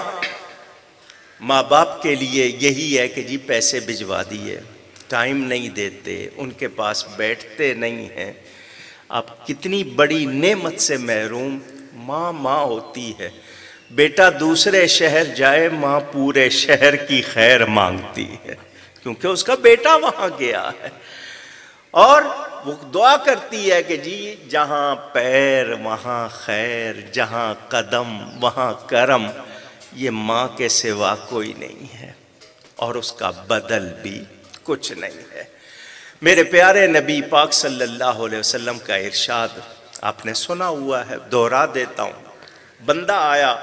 ماں باپ کے لیے یہی ہے کہ جی پیسے بھجوا دیے، ٹائم نہیں دیتے، ان کے پاس بیٹھتے نہیں ہیں۔ آپ کتنی بڑی نعمت سے محروم، ماں ماں ہوتی ہے۔ بیٹا دوسرے شہر جائے، ماں پورے شہر کی خیر مانگتی ہے، کیونکہ اس کا بیٹا وہاں گیا ہے، اور وہ دعا کرتی ہے کہ جی جہاں پیر وہاں خیر، جہاں قدم وہاں کرم، یہ ماں کے سوا کوئی نہیں ہے، اور اس کا بدل بھی کچھ نہیں ہے۔ میرے پیارے نبی پاک صلی اللہ علیہ وسلم کا ارشاد آپ نے سنا ہوا ہے، دوہرا دیتا ہوں۔ بندہ آیا،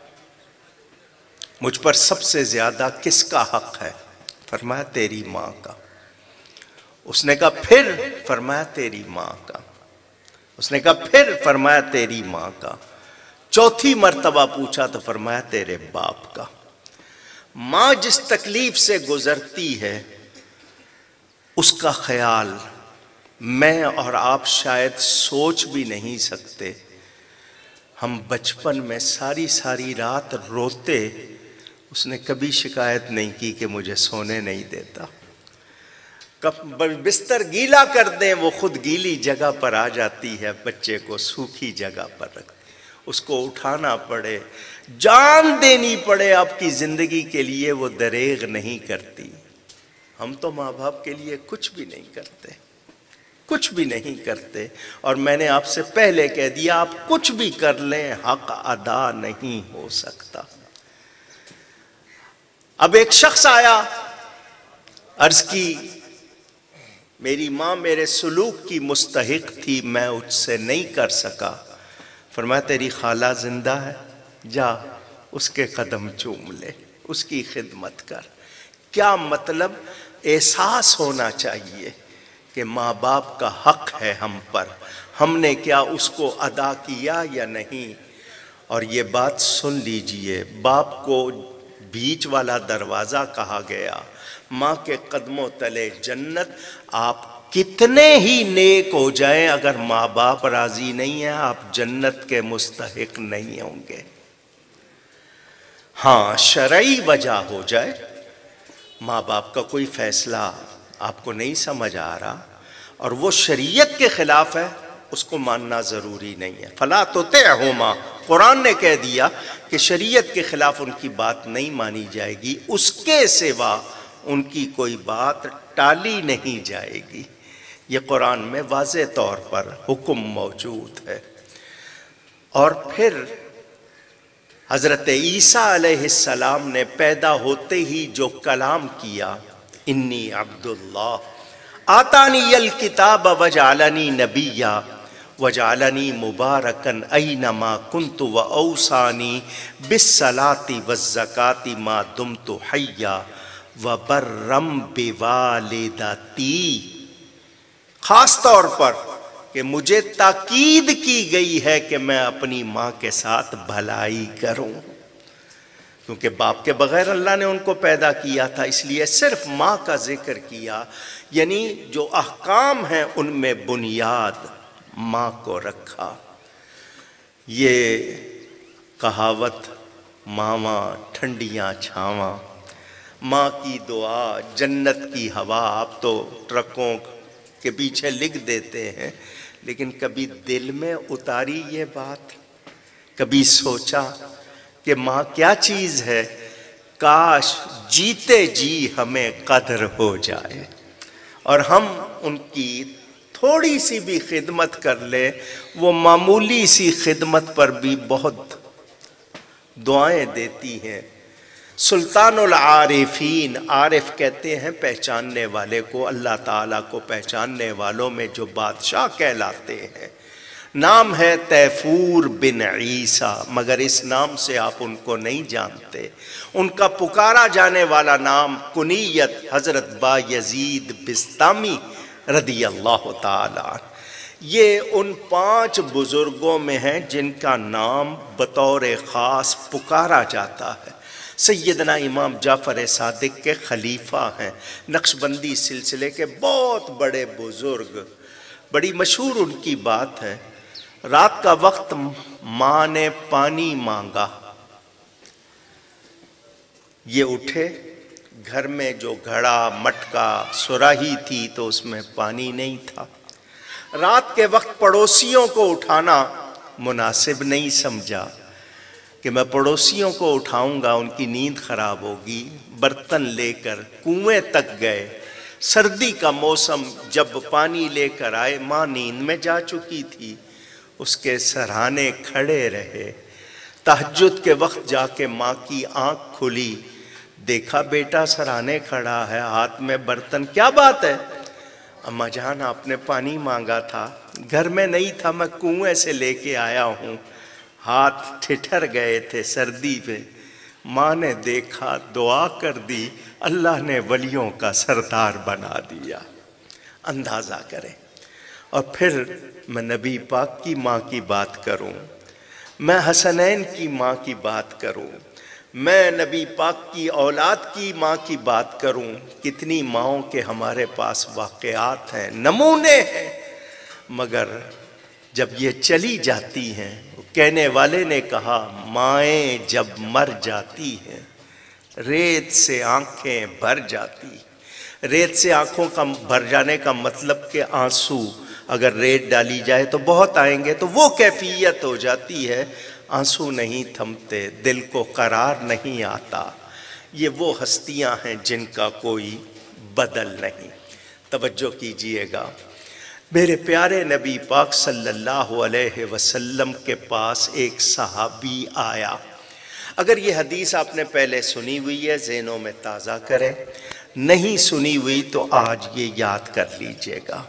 مجھ پر سب سے زیادہ کس کا حق ہے؟ فرمایا تیری ماں کا۔ اس نے کہا پھر؟ فرمایا تیری ماں کا۔ اس نے کہا پھر؟ فرمایا تیری ماں کا۔ چوتھی مرتبہ پوچھا تو فرمایا تیرے باپ کا۔ ماں جس تکلیف سے گزرتی ہے اس کا خیال میں اور آپ شاید سوچ بھی نہیں سکتے۔ ہم بچپن میں ساری ساری رات روتے، اس نے کبھی شکایت نہیں کی کہ مجھے سونے نہیں دیتا۔ بستر گیلا کر دیں وہ خود گیلی جگہ پر آ جاتی ہے، بچے کو سوکھی جگہ پر رکھ، اس کو اٹھانا پڑے، جان دینی پڑے آپ کی زندگی کے لیے، وہ دریغ نہیں کرتی۔ ہم تو ماں باپ کے لیے کچھ بھی نہیں کرتے، کچھ بھی نہیں کرتے، اور میں نے آپ سے پہلے کہہ دیا آپ کچھ بھی کر لیں حق ادا نہیں ہو سکتا۔ اب ایک شخص آیا، عرض کی میری ماں میرے سلوک کی مستحق تھی، میں اس سے نہیں کر سکا۔ فرمایا تیری خالہ زندہ ہے، جا اس کے قدم چوم لے، اس کی خدمت کر۔ کیا مطلب؟ احساس ہونا چاہیے کہ ماں باپ کا حق ہے ہم پر، ہم نے کیا اس کو ادا کیا یا نہیں۔ اور یہ بات سن لیجئے، باپ کو بیچ والا دروازہ کہا گیا، ماں کے قدموں تلے جنت۔ آپ کتنے ہی نیک ہو جائیں، اگر ماں باپ راضی نہیں ہیں آپ جنت کے مستحق نہیں ہوں گے۔ ہاں شرعی وجہ ہو جائے، ماں باپ کا کوئی فیصلہ آپ کو نہیں سمجھ آ رہا اور وہ شریعت کے خلاف ہے، اس کو ماننا ضروری نہیں ہے۔ فَلَا تُطِعْهُمَا، قرآن نے کہہ دیا کہ شریعت کے خلاف ان کی بات نہیں مانی جائے گی، اس کے سوا ان کی کوئی بات ٹالی نہیں جائے گی۔ یہ قرآن میں واضح طور پر حکم موجود ہے۔ اور پھر حضرت عیسیٰ علیہ السلام نے پیدا ہوتے ہی جو کلام کیا، انی عبداللہ آتانی الکتاب وجعلنی نبیا وجعلنی مبارکن اینما کنت واوصانی بالصلاۃ والزکاۃ ما دمت حیا وبرم بوالدتی، خاص طور پر کہ مجھے تاکید کی گئی ہے کہ میں اپنی ماں کے ساتھ بھلائی کروں، کیونکہ باپ کے بغیر اللہ نے ان کو پیدا کیا تھا، اس لیے صرف ماں کا ذکر کیا، یعنی جو احکام ہیں ان میں بنیاد ماں کو رکھا۔ یہ کہاوت ماواں ٹھنڈیاں چھاواں، ماں کی دعا جنت کی ہوا، آپ تو ٹرکوں کے پیچھے لکھ دیتے ہیں، لیکن کبھی دل میں اتاری یہ بات؟ کبھی سوچا کہ ماں کیا چیز ہے؟ کاش جیتے جی ہمیں قدر ہو جائے اور ہم ان کی تھوڑی سی بھی خدمت کر لیں، وہ معمولی سی خدمت پر بھی بہت دعائیں دیتی ہیں۔ سلطان العارفین، عارف کہتے ہیں پہچاننے والے کو، اللہ تعالیٰ کو پہچاننے والوں میں جو بادشاہ کہلاتے ہیں، نام ہے تیفور بن عیسیٰ، مگر اس نام سے آپ ان کو نہیں جانتے۔ ان کا پکارا جانے والا نام کنیت حضرت با یزید بسطامی رضی اللہ تعالیٰ عنہ۔ یہ ان 5 بزرگوں میں ہیں جن کا نام بطور خاص پکارا جاتا ہے۔ سیدنا امام جعفر صادق کے خلیفہ ہیں، نقشبندی سلسلے کے بہت بڑے بزرگ، بڑی مشہور ان کی بات ہے، رات کا وقت ماں نے پانی مانگا، یہ اٹھے، گھر میں جو گھڑا مٹکا سراہی تھی تو اس میں پانی نہیں تھا، رات کے وقت پڑوسیوں کو اٹھانا مناسب نہیں سمجھا کہ میں پڑوسیوں کو اٹھاؤں گا ان کی نیند خراب ہوگی، برتن لے کر کنویں تک گئے، سردی کا موسم، جب پانی لے کر آئے ماں نیند میں جا چکی تھی، اس کے سرہانے کھڑے رہے، تہجد کے وقت جا کے ماں کی آنکھ کھلی، دیکھا بیٹا سرہانے کھڑا ہے، ہاتھ میں برتن، کیا بات ہے؟ اماں جان آپ نے پانی مانگا تھا، گھر میں نہیں تھا، میں کنویں سے لے کے آیا ہوں، ہاتھ ٹھٹر گئے تھے سردی پہ، ماں نے دیکھا، دعا کر دی، اللہ نے ولیوں کا سردار بنا دیا۔ اندازہ کریں۔ اور پھر میں نبی پاک کی ماں کی بات کروں، میں حسنین کی ماں کی بات کروں، میں نبی پاک کی اولاد کی ماں کی بات کروں، کتنی ماؤں کے ہمارے پاس واقعات ہیں، نمونے ہیں، مگر جب یہ چلی جاتی ہیں، کہنے والے نے کہا مائیں جب مر جاتی ہیں ریت سے آنکھیں بھر جاتی، ریت سے آنکھوں کا بھر جانے کا مطلب کہ آنسو اگر ریت ڈالی جائے تو بہت آئیں گے، تو وہ کیفیت ہو جاتی ہے، آنسو نہیں تھمتے، دل کو قرار نہیں آتا۔ یہ وہ ہستیاں ہیں جن کا کوئی بدل نہیں۔ توجہ کیجئے گا، میرے پیارے نبی پاک صلی اللہ علیہ وسلم کے پاس ایک صحابی آیا۔ اگر یہ حدیث آپ نے پہلے سنی ہوئی ہے ذہنوں میں تازہ کریں، نہیں سنی ہوئی تو آج یہ یاد کر لیجئے گا۔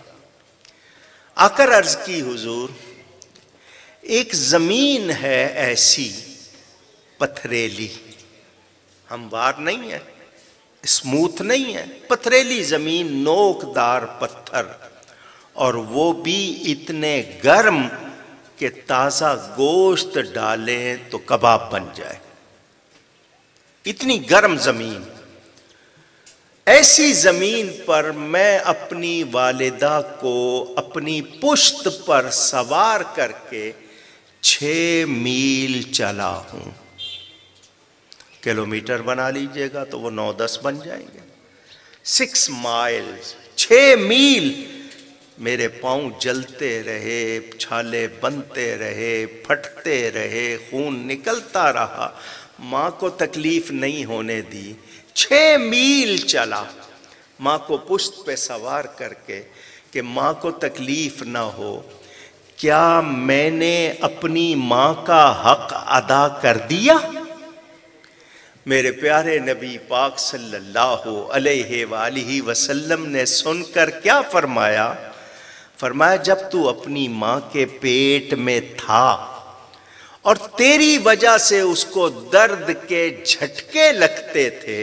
آ کر عرض کی حضور، ایک زمین ہے ایسی پتھریلی، ہموار نہیں ہے، اسموتھ نہیں ہے، پتھریلی زمین، نوکدار پتھر، اور وہ بھی اتنے گرم کہ تازہ گوشت ڈالیں تو کباب بن جائے، اتنی گرم زمین۔ ایسی زمین پر میں اپنی والدہ کو اپنی پشت پر سوار کر کے 6 میل چلا ہوں، کلومیٹر بنا لیجئے گا تو وہ 9-10 بن جائیں گے. 6 miles 6 میل میرے پاؤں جلتے رہے، چھالے بنتے رہے، پھٹتے رہے، خون نکلتا رہا، ماں کو تکلیف نہیں ہونے دی. 6 میل چلا ماں کو پشت پہ سوار کر کے کہ ماں کو تکلیف نہ ہو. کیا میں نے اپنی ماں کا حق ادا کر دیا؟ میرے پیارے نبی پاک صلی اللہ علیہ وآلہ وسلم نے سن کر کیا فرمایا؟ فرمایا جب تو اپنی ماں کے پیٹ میں تھا اور تیری وجہ سے اس کو درد کے جھٹکے لگتے تھے،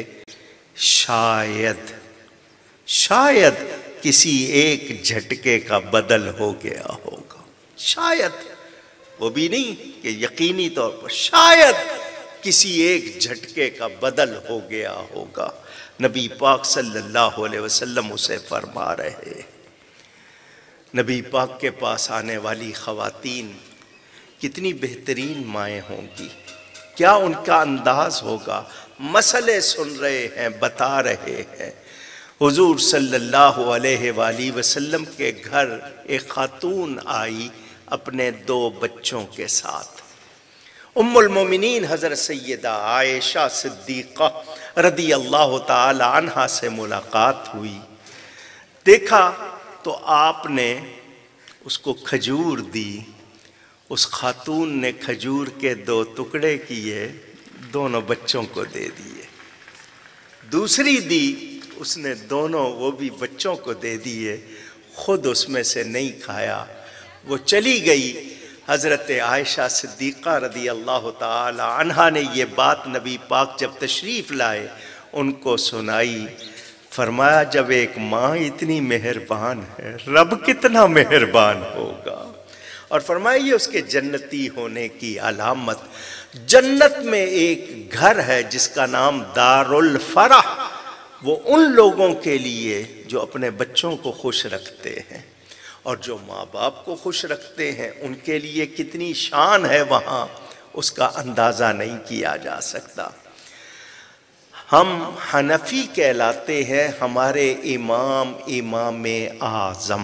شاید کسی ایک جھٹکے کا بدل ہو گیا ہوگا. شاید، وہ بھی نہیں کہ یقینی طور پر، شاید کسی ایک جھٹکے کا بدل ہو گیا ہوگا. نبی پاک صلی اللہ علیہ وسلم اسے فرما رہے. نبی پاک کے پاس آنے والی خواتین کتنی بہترین مائیں ہوں گی، کیا ان کا انداز ہوگا. مسئلے سن رہے ہیں، بتا رہے ہیں. حضور صلی اللہ علیہ وآلہ وسلم کے گھر ایک خاتون آئی اپنے 2 بچوں کے ساتھ. ام المومنین حضرت سیدہ عائشہ صدیقہ رضی اللہ تعالی عنہا سے ملاقات ہوئی. دیکھا تو آپ نے اس کو کھجور دی. اس خاتون نے کھجور کے 2 ٹکڑے کیے، دونوں بچوں کو دے دیے. دوسری دی، اس نے دونوں وہ بھی بچوں کو دے دیے، خود اس میں سے نہیں کھایا. وہ چلی گئی. حضرت عائشہ صدیقہ رضی اللہ تعالی عنہا نے یہ بات نبی پاک جب تشریف لائے ان کو سنائی. فرمایا جب ایک ماں اتنی مہربان ہے، رب کتنا مہربان ہوگا. اور فرمایا یہ اس کے جنتی ہونے کی علامت. جنت میں ایک گھر ہے جس کا نام دار الفرح، وہ ان لوگوں کے لیے جو اپنے بچوں کو خوش رکھتے ہیں، اور جو ماں باپ کو خوش رکھتے ہیں ان کے لیے کتنی شان ہے وہاں، اس کا اندازہ نہیں کیا جا سکتا. ہم حنفی کہلاتے ہیں. ہمارے امام اعظم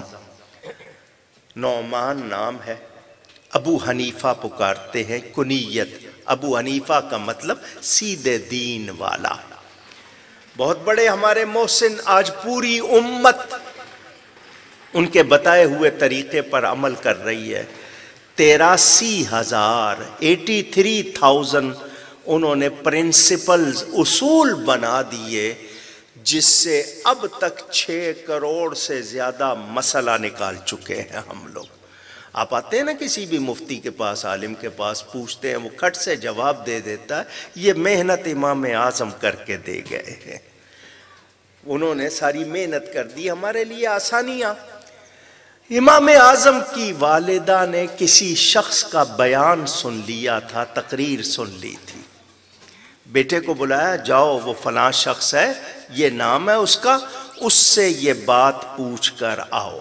نعمان نام ہے، ابو حنیفہ پکارتے ہیں. کنیت ابو حنیفہ کا مطلب سیدھے دین والا. بہت بڑے ہمارے محسن. آج پوری امت ان کے بتائے ہوئے طریقے پر عمل کر رہی ہے. 83,000 انہوں نے پرنسپلز، اصول بنا دیے جس سے اب تک 6 کروڑ سے زیادہ مسئلہ نکال چکے ہیں ہم لوگ. آپ آتے ہیں نا کسی بھی مفتی کے پاس، عالم کے پاس، پوچھتے ہیں، وہ کھٹ سے جواب دے دیتا ہے. یہ محنت امام اعظم کر کے دے گئے ہیں. انہوں نے ساری محنت کر دی ہمارے لیے آسانیاں. امام اعظم کی والدہ نے کسی شخص کا بیان سن لیا تھا، تقریر سن لی تھی. بیٹے کو بلایا، جاؤ وہ فلاں شخص ہے، یہ نام ہے اس کا، اس سے یہ بات پوچھ کر آؤ.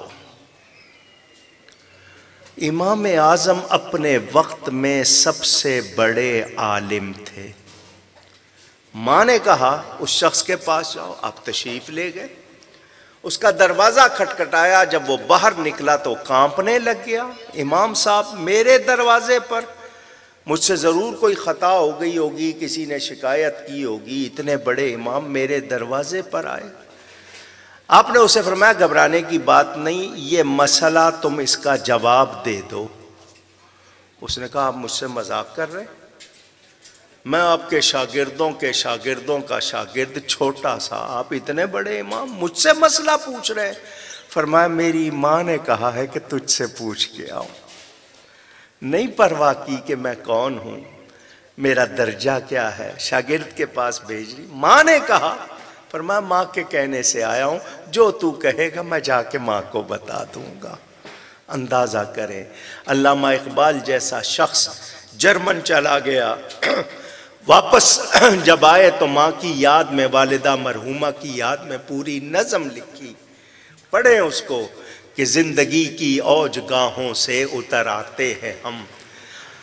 امام اعظم اپنے وقت میں سب سے بڑے عالم تھے. ماں نے کہا اس شخص کے پاس جاؤ. آپ تشریف لے گئے. اس کا دروازہ کھٹکھٹایا. جب وہ باہر نکلا تو کانپنے لگ گیا. امام صاحب میرے دروازے پر، مجھ سے ضرور کوئی خطا ہو گئی ہوگی، کسی نے شکایت کی ہوگی، اتنے بڑے امام میرے دروازے پر آئے. آپ نے اسے فرمایا گھبرانے کی بات نہیں، یہ مسئلہ تم اس کا جواب دے دو. اس نے کہا آپ مجھ سے مذاق کر رہے؟ میں آپ کے شاگردوں کا شاگرد، چھوٹا سا، آپ اتنے بڑے امام مجھ سے مسئلہ پوچھ رہے ہیں. فرمایا میری ماں نے کہا ہے کہ تجھ سے پوچھ کے آؤں. نہیں پرواہ کی کہ میں کون ہوں، میرا درجہ کیا ہے، شاگرد کے پاس بھیج رہی. ماں نے کہا. فرمایا ماں کے کہنے سے آیا ہوں، جو تو کہے گا میں جا کے ماں کو بتا دوں گا. اندازہ کریں، علامہ اقبال جیسا شخص جرمن چلا گیا، واپس جب آئے تو ماں کی یاد میں، والدہ مرحومہ کی یاد میں پوری نظم لکھی. پڑھیں اس کو کہ زندگی کی اوج گاہوں سے اتر آتے ہیں ہم،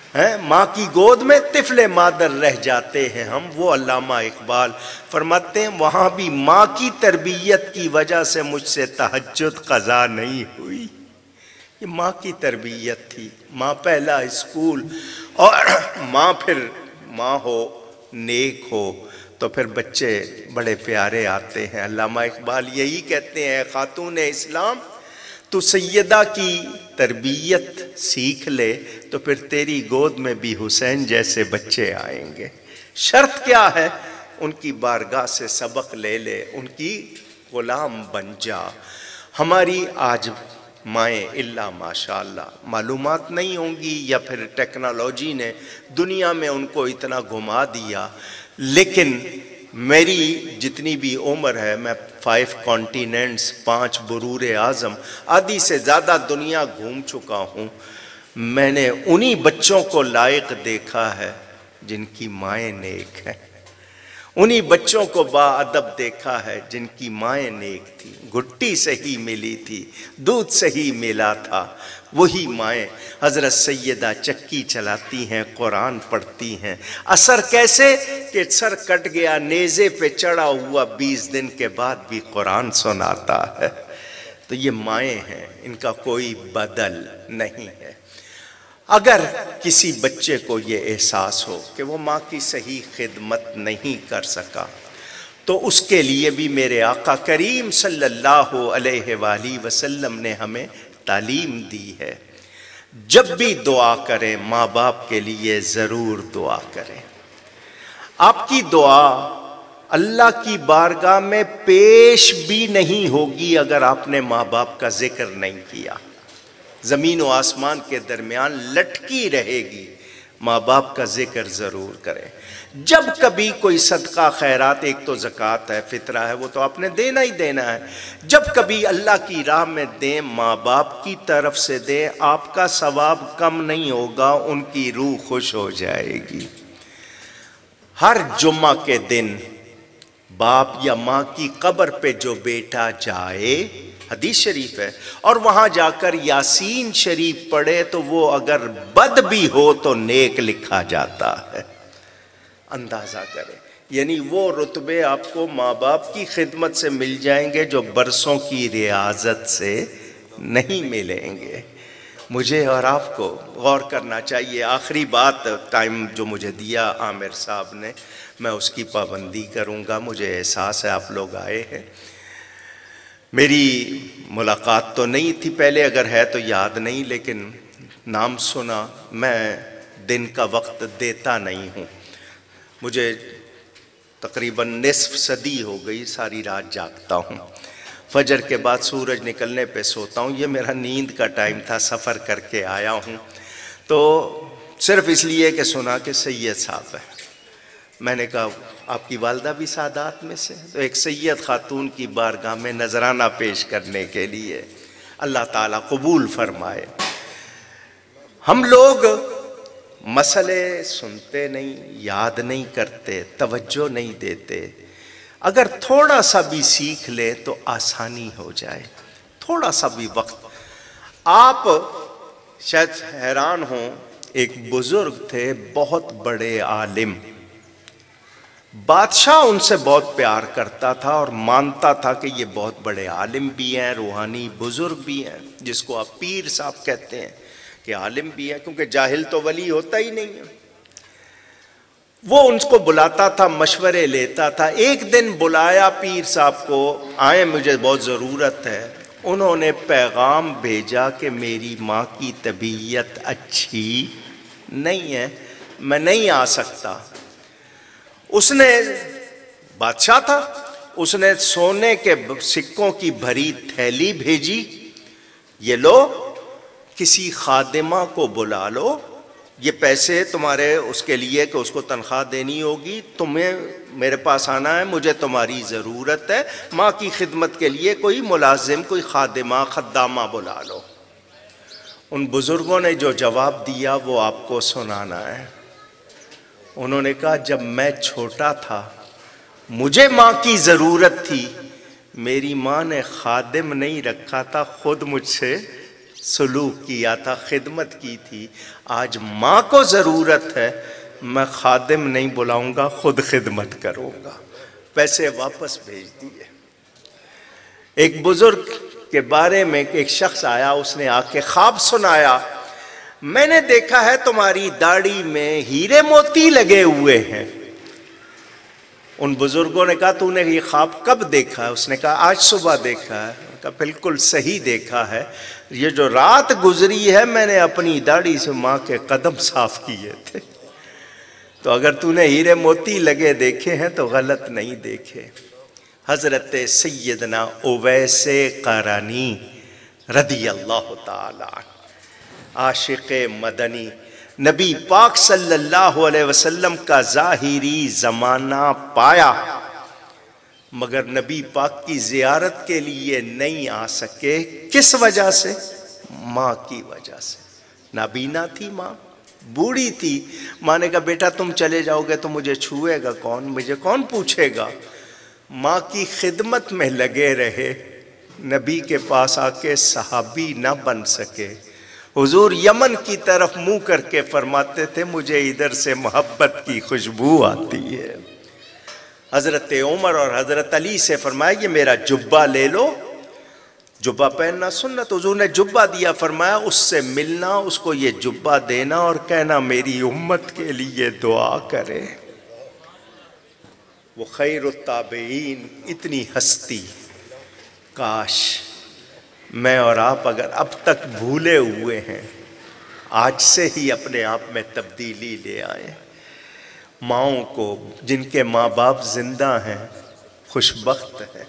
ماں کی گود میں طفل مادر رہ جاتے ہیں ہم. وہ علامہ اقبال فرماتے ہیں وہاں بھی ماں کی تربیت کی وجہ سے مجھ سے تہجد قضا نہیں ہوئی. یہ ماں کی تربیت تھی. ماں پہلا اسکول، اور ماں پھر ماں ہو، نیک ہو تو پھر بچے بڑے پیارے آتے ہیں. علامہ اقبال یہی کہتے ہیں خاتون اسلام تو سیدہ کی تربیت سیکھ لے تو پھر تیری گود میں بھی حسین جیسے بچے آئیں گے. شرط کیا ہے؟ ان کی بارگاہ سے سبق لے لے، ان کی غلام بن جا. ہماری آج مائیں اللہ ماشاءاللہ معلومات نہیں ہوں گی یا پھر ٹیکنالوجی نے دنیا میں ان کو اتنا گھما دیا، لیکن میری جتنی بھی عمر ہے میں 5 کانٹیننٹس 5 برور اعظم آدھی سے زیادہ دنیا گھوم چکا ہوں. میں نے انہی بچوں کو لائق دیکھا ہے جن کی مائیں نیک ہیں، انہی بچوں کو با ادب دیکھا ہے جن کی مائیں نیک تھی. گھٹی سے ہی ملی تھی، دودھ سے ہی ملا تھا. وہی مائیں حضرت سیدہ چکی چلاتی ہیں، قرآن پڑھتی ہیں. اثر کیسے کہ سر کٹ گیا، نیزے پہ چڑھا ہوا 20 دن کے بعد بھی قرآن سناتا ہے. تو یہ مائیں ہیں، ان کا کوئی بدل نہیں ہے. اگر کسی بچے کو یہ احساس ہو کہ وہ ماں کی صحیح خدمت نہیں کر سکا تو اس کے لیے بھی میرے آقا کریم صلی اللہ علیہ وآلہ وسلم نے ہمیں تعلیم دی ہے. جب بھی دعا کریں ماں باپ کے لیے ضرور دعا کریں. آپ کی دعا اللہ کی بارگاہ میں پیش بھی نہیں ہوگی اگر آپ نے ماں باپ کا ذکر نہیں کیا. زمین و آسمان کے درمیان لٹکی رہے گی. ماں باپ کا ذکر ضرور کریں. جب کبھی کوئی صدقہ خیرات، ایک تو زکوٰۃ ہے، فطرہ ہے، وہ تو آپ نے دینا ہی دینا ہے. جب کبھی اللہ کی راہ میں دیں، ماں باپ کی طرف سے دیں، آپ کا ثواب کم نہیں ہوگا، ان کی روح خوش ہو جائے گی. ہر جمعہ کے دن باپ یا ماں کی قبر پہ جو بیٹا جائے، حدیث شریف ہے، اور وہاں جا کر یاسین شریف پڑھے تو وہ اگر بد بھی ہو تو نیک لکھا جاتا ہے. اندازہ کریں، یعنی وہ رتبے آپ کو ماں باپ کی خدمت سے مل جائیں گے جو برسوں کی ریاضت سے نہیں ملیں گے. مجھے اور آپ کو غور کرنا چاہیے. آخری بات، ٹائم جو مجھے دیا عامر صاحب نے، میں اس کی پابندی کروں گا. مجھے احساس ہے آپ لوگ آئے ہیں. میری ملاقات تو نہیں تھی پہلے، اگر ہے تو یاد نہیں، لیکن نام سنا. میں دن کا وقت دیتا نہیں ہوں. مجھے تقریباً نصف صدی ہو گئی، ساری رات جاگتا ہوں. فجر کے بعد سورج نکلنے پہ سوتا ہوں. یہ میرا نیند کا ٹائم تھا، سفر کر کے آیا ہوں تو صرف اس لیے کہ سنا کہ سید صاحب ہے. میں نے کہا آپ کی والدہ بھی سادات میں سے، تو ایک سید خاتون کی بارگاہ میں نذرانہ پیش کرنے کے لیے. اللہ تعالیٰ قبول فرمائے. ہم لوگ مسئلے سنتے نہیں، یاد نہیں کرتے، توجہ نہیں دیتے. اگر تھوڑا سا بھی سیکھ لے تو آسانی ہو جائے. تھوڑا سا بھی وقت. آپ شاید حیران ہوں، ایک بزرگ تھے، بہت بڑے عالم. بادشاہ ان سے بہت پیار کرتا تھا اور مانتا تھا کہ یہ بہت بڑے عالم بھی ہیں، روحانی بزرگ بھی ہیں، جس کو آپ پیر صاحب کہتے ہیں کہ عالم بھی ہیں، کیونکہ جاہل تو ولی ہوتا ہی نہیں ہے. وہ ان کو بلاتا تھا، مشورے لیتا تھا. ایک دن بلایا پیر صاحب کو، آئیں مجھے بہت ضرورت ہے. انہوں نے پیغام بھیجا کہ میری ماں کی طبیعت اچھی نہیں ہے، میں نہیں آ سکتا. اس نے، بادشاہ تھا، اس نے سونے کے سکوں کی بھری تھیلی بھیجی. یہ لو، کسی خادمہ کو بلا لو، یہ پیسے تمہارے اس کے لیے کہ اس کو تنخواہ دینی ہوگی، تمہیں میرے پاس آنا ہے، مجھے تمہاری ضرورت ہے. ماں کی خدمت کے لیے کوئی ملازم، کوئی خادمہ، خدامہ بلا لو. ان بزرگوں نے جو جواب دیا وہ آپ کو سنانا ہے. انہوں نے کہا جب میں چھوٹا تھا مجھے ماں کی ضرورت تھی، میری ماں نے خادم نہیں رکھا تھا، خود مجھ سے سلوک کیا تھا، خدمت کی تھی. آج ماں کو ضرورت ہے، میں خادم نہیں بلاؤں گا، خود خدمت کروں گا. پیسے واپس بھیج دیے. ایک بزرگ کے بارے میں ایک شخص آیا، اس نے آ کے خواب سنایا، میں نے دیکھا ہے تمہاری داڑھی میں ہیرے موتی لگے ہوئے ہیں. ان بزرگوں نے کہا تو نے یہ خواب کب دیکھا ہے؟ اس نے کہا آج صبح دیکھا ہے. کہا بالکل صحیح دیکھا ہے، یہ جو رات گزری ہے میں نے اپنی داڑھی سے ماں کے قدم صاف کیے تھے. تو اگر تو نے ہیرے موتی لگے دیکھے ہیں تو غلط نہیں دیکھے. حضرت سیدنا اویس قرنی رضی اللہ تعالی عنہ، عاشق مدنی، نبی پاک صلی اللہ علیہ وسلم کا ظاہری زمانہ پایا، مگر نبی پاک کی زیارت کے لیے نہیں آ سکے. کس وجہ سے؟ ماں کی وجہ سے. نابینا تھی ماں، بوڑھی تھی. ماں نے کہا بیٹا تم چلے جاؤ گے تو مجھے چھوئے گا کون، مجھے کون پوچھے گا. ماں کی خدمت میں لگے رہے. نبی کے پاس آ کے صحابی نہ بن سکے. حضور یمن کی طرف منہ کر کے فرماتے تھے مجھے ادھر سے محبت کی خوشبو آتی ہے. حضرت عمر اور حضرت علی سے فرمایا یہ میرا جبہ لے لو. جبہ پہننا سنت، حضور نے جبہ دیا، فرمایا اس سے ملنا، اس کو یہ جبہ دینا اور کہنا میری امت کے لیے دعا کرے. وہ خیر التابعین، اتنی ہستی، کاش میں اور آپ اگر اب تک بھولے ہوئے ہیں آج سے ہی اپنے آپ میں تبدیلی لے آئیں. ماؤں کو، جن کے ماں باپ زندہ ہیں، خوش بخت ہیں.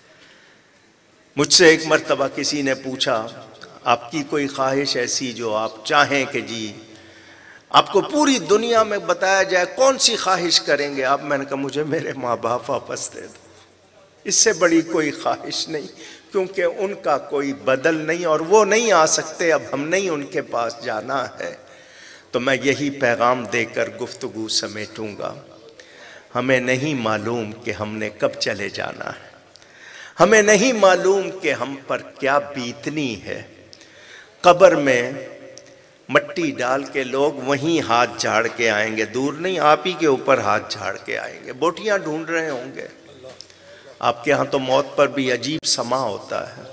مجھ سے ایک مرتبہ کسی نے پوچھا آپ کی کوئی خواہش ایسی جو آپ چاہیں کہ جی آپ کو پوری دنیا میں بتایا جائے کون سی خواہش کریں گے آپ؟ میں نے کہا مجھے میرے ماں باپ واپس دے دو. اس سے بڑی کوئی خواہش نہیں، کیونکہ ان کا کوئی بدل نہیں اور وہ نہیں آ سکتے، اب ہم نہیں ان کے پاس جانا ہے. تو میں یہی پیغام دے کر گفتگو سمیٹوں گا. ہمیں نہیں معلوم کہ ہم نے کب چلے جانا ہے، ہمیں نہیں معلوم کہ ہم پر کیا بیتنی ہے. قبر میں مٹی ڈال کے لوگ وہیں ہاتھ جھاڑ کے آئیں گے، دور نہیں، آپ ہی کے اوپر ہاتھ جھاڑ کے آئیں گے. بوٹیاں ڈھونڈ رہے ہوں گے. آپ کے ہاں تو موت پر بھی عجیب سما ہوتا ہے.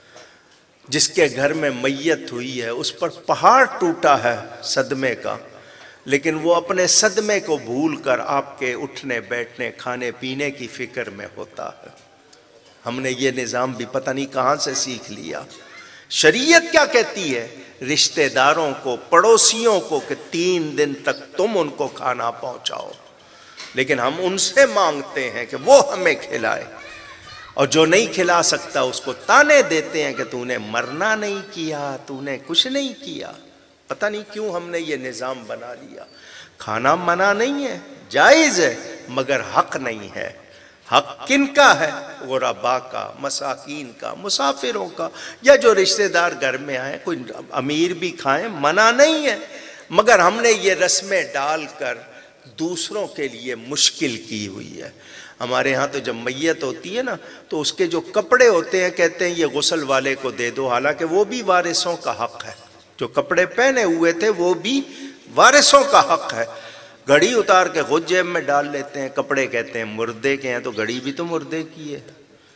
جس کے گھر میں میت ہوئی ہے اس پر پہاڑ ٹوٹا ہے صدمے کا، لیکن وہ اپنے صدمے کو بھول کر آپ کے اٹھنے بیٹھنے کھانے پینے کی فکر میں ہوتا ہے. ہم نے یہ نظام بھی پتہ نہیں کہاں سے سیکھ لیا. شریعت کیا کہتی ہے؟ رشتہ داروں کو، پڑوسیوں کو کہ 3 دن تک تم ان کو کھانا پہنچاؤ، لیکن ہم ان سے مانگتے ہیں کہ وہ ہمیں کھلائے، اور جو نہیں کھلا سکتا اس کو تانے دیتے ہیں کہ تو نے مرنا نہیں کیا، تو نے کچھ نہیں کیا. پتہ نہیں کیوں ہم نے یہ نظام بنا لیا. کھانا منع نہیں ہے، جائز ہے، مگر حق نہیں ہے. حق کن کا ہے؟ غربا کا، مساکین کا، مسافروں کا، یا جو رشتہ دار گھر میں آئے. کوئی امیر بھی کھائیں، منع نہیں ہے، مگر ہم نے یہ رسمیں ڈال کر دوسروں کے لیے مشکل کی ہوئی ہے. ہمارے ہاں تو جب میت ہوتی ہے نا تو اس کے جو کپڑے ہوتے ہیں کہتے ہیں یہ غسل والے کو دے دو، حالانکہ وہ بھی وارثوں کا حق ہے. جو کپڑے پہنے ہوئے تھے وہ بھی وارثوں کا حق ہے. گھڑی اتار کے خود جیب میں ڈال لیتے ہیں، کپڑے کہتے ہیں مردے کے ہیں، تو گھڑی بھی تو مردے کی ہے.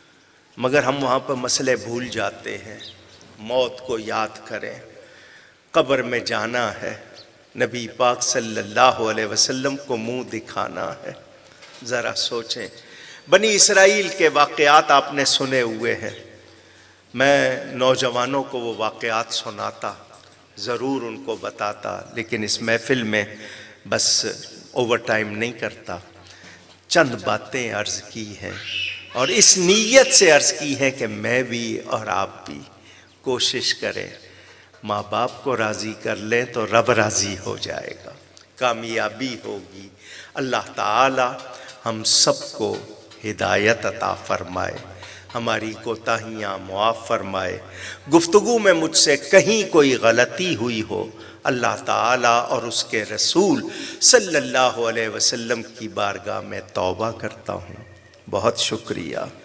مگر ہم وہاں پر مسئلے بھول جاتے ہیں. موت کو یاد کریں، قبر میں جانا ہے، نبی پاک صلی اللہ علیہ وسلم کو منہ دکھانا ہے. ذرا سوچیں. بنی اسرائیل کے واقعات آپ نے سنے ہوئے ہیں. میں نوجوانوں کو وہ واقعات سناتا، ضرور ان کو بتاتا، لیکن اس محفل میں بس اوور ٹائم نہیں کرتا. چند باتیں عرض کی ہیں اور اس نیت سے عرض کی ہے کہ میں بھی اور آپ بھی کوشش کریں، ماں باپ کو راضی کر لیں تو رب راضی ہو جائے گا، کامیابی ہوگی. اللہ تعالی ہم سب کو ہدایت عطا فرمائے، ہماری کوتاہیاں معاف فرمائے. گفتگو میں مجھ سے کہیں کوئی غلطی ہوئی ہو، اللہ تعالیٰ اور اس کے رسول صلی اللہ علیہ وسلم کی بارگاہ میں توبہ کرتا ہوں. بہت شکریہ.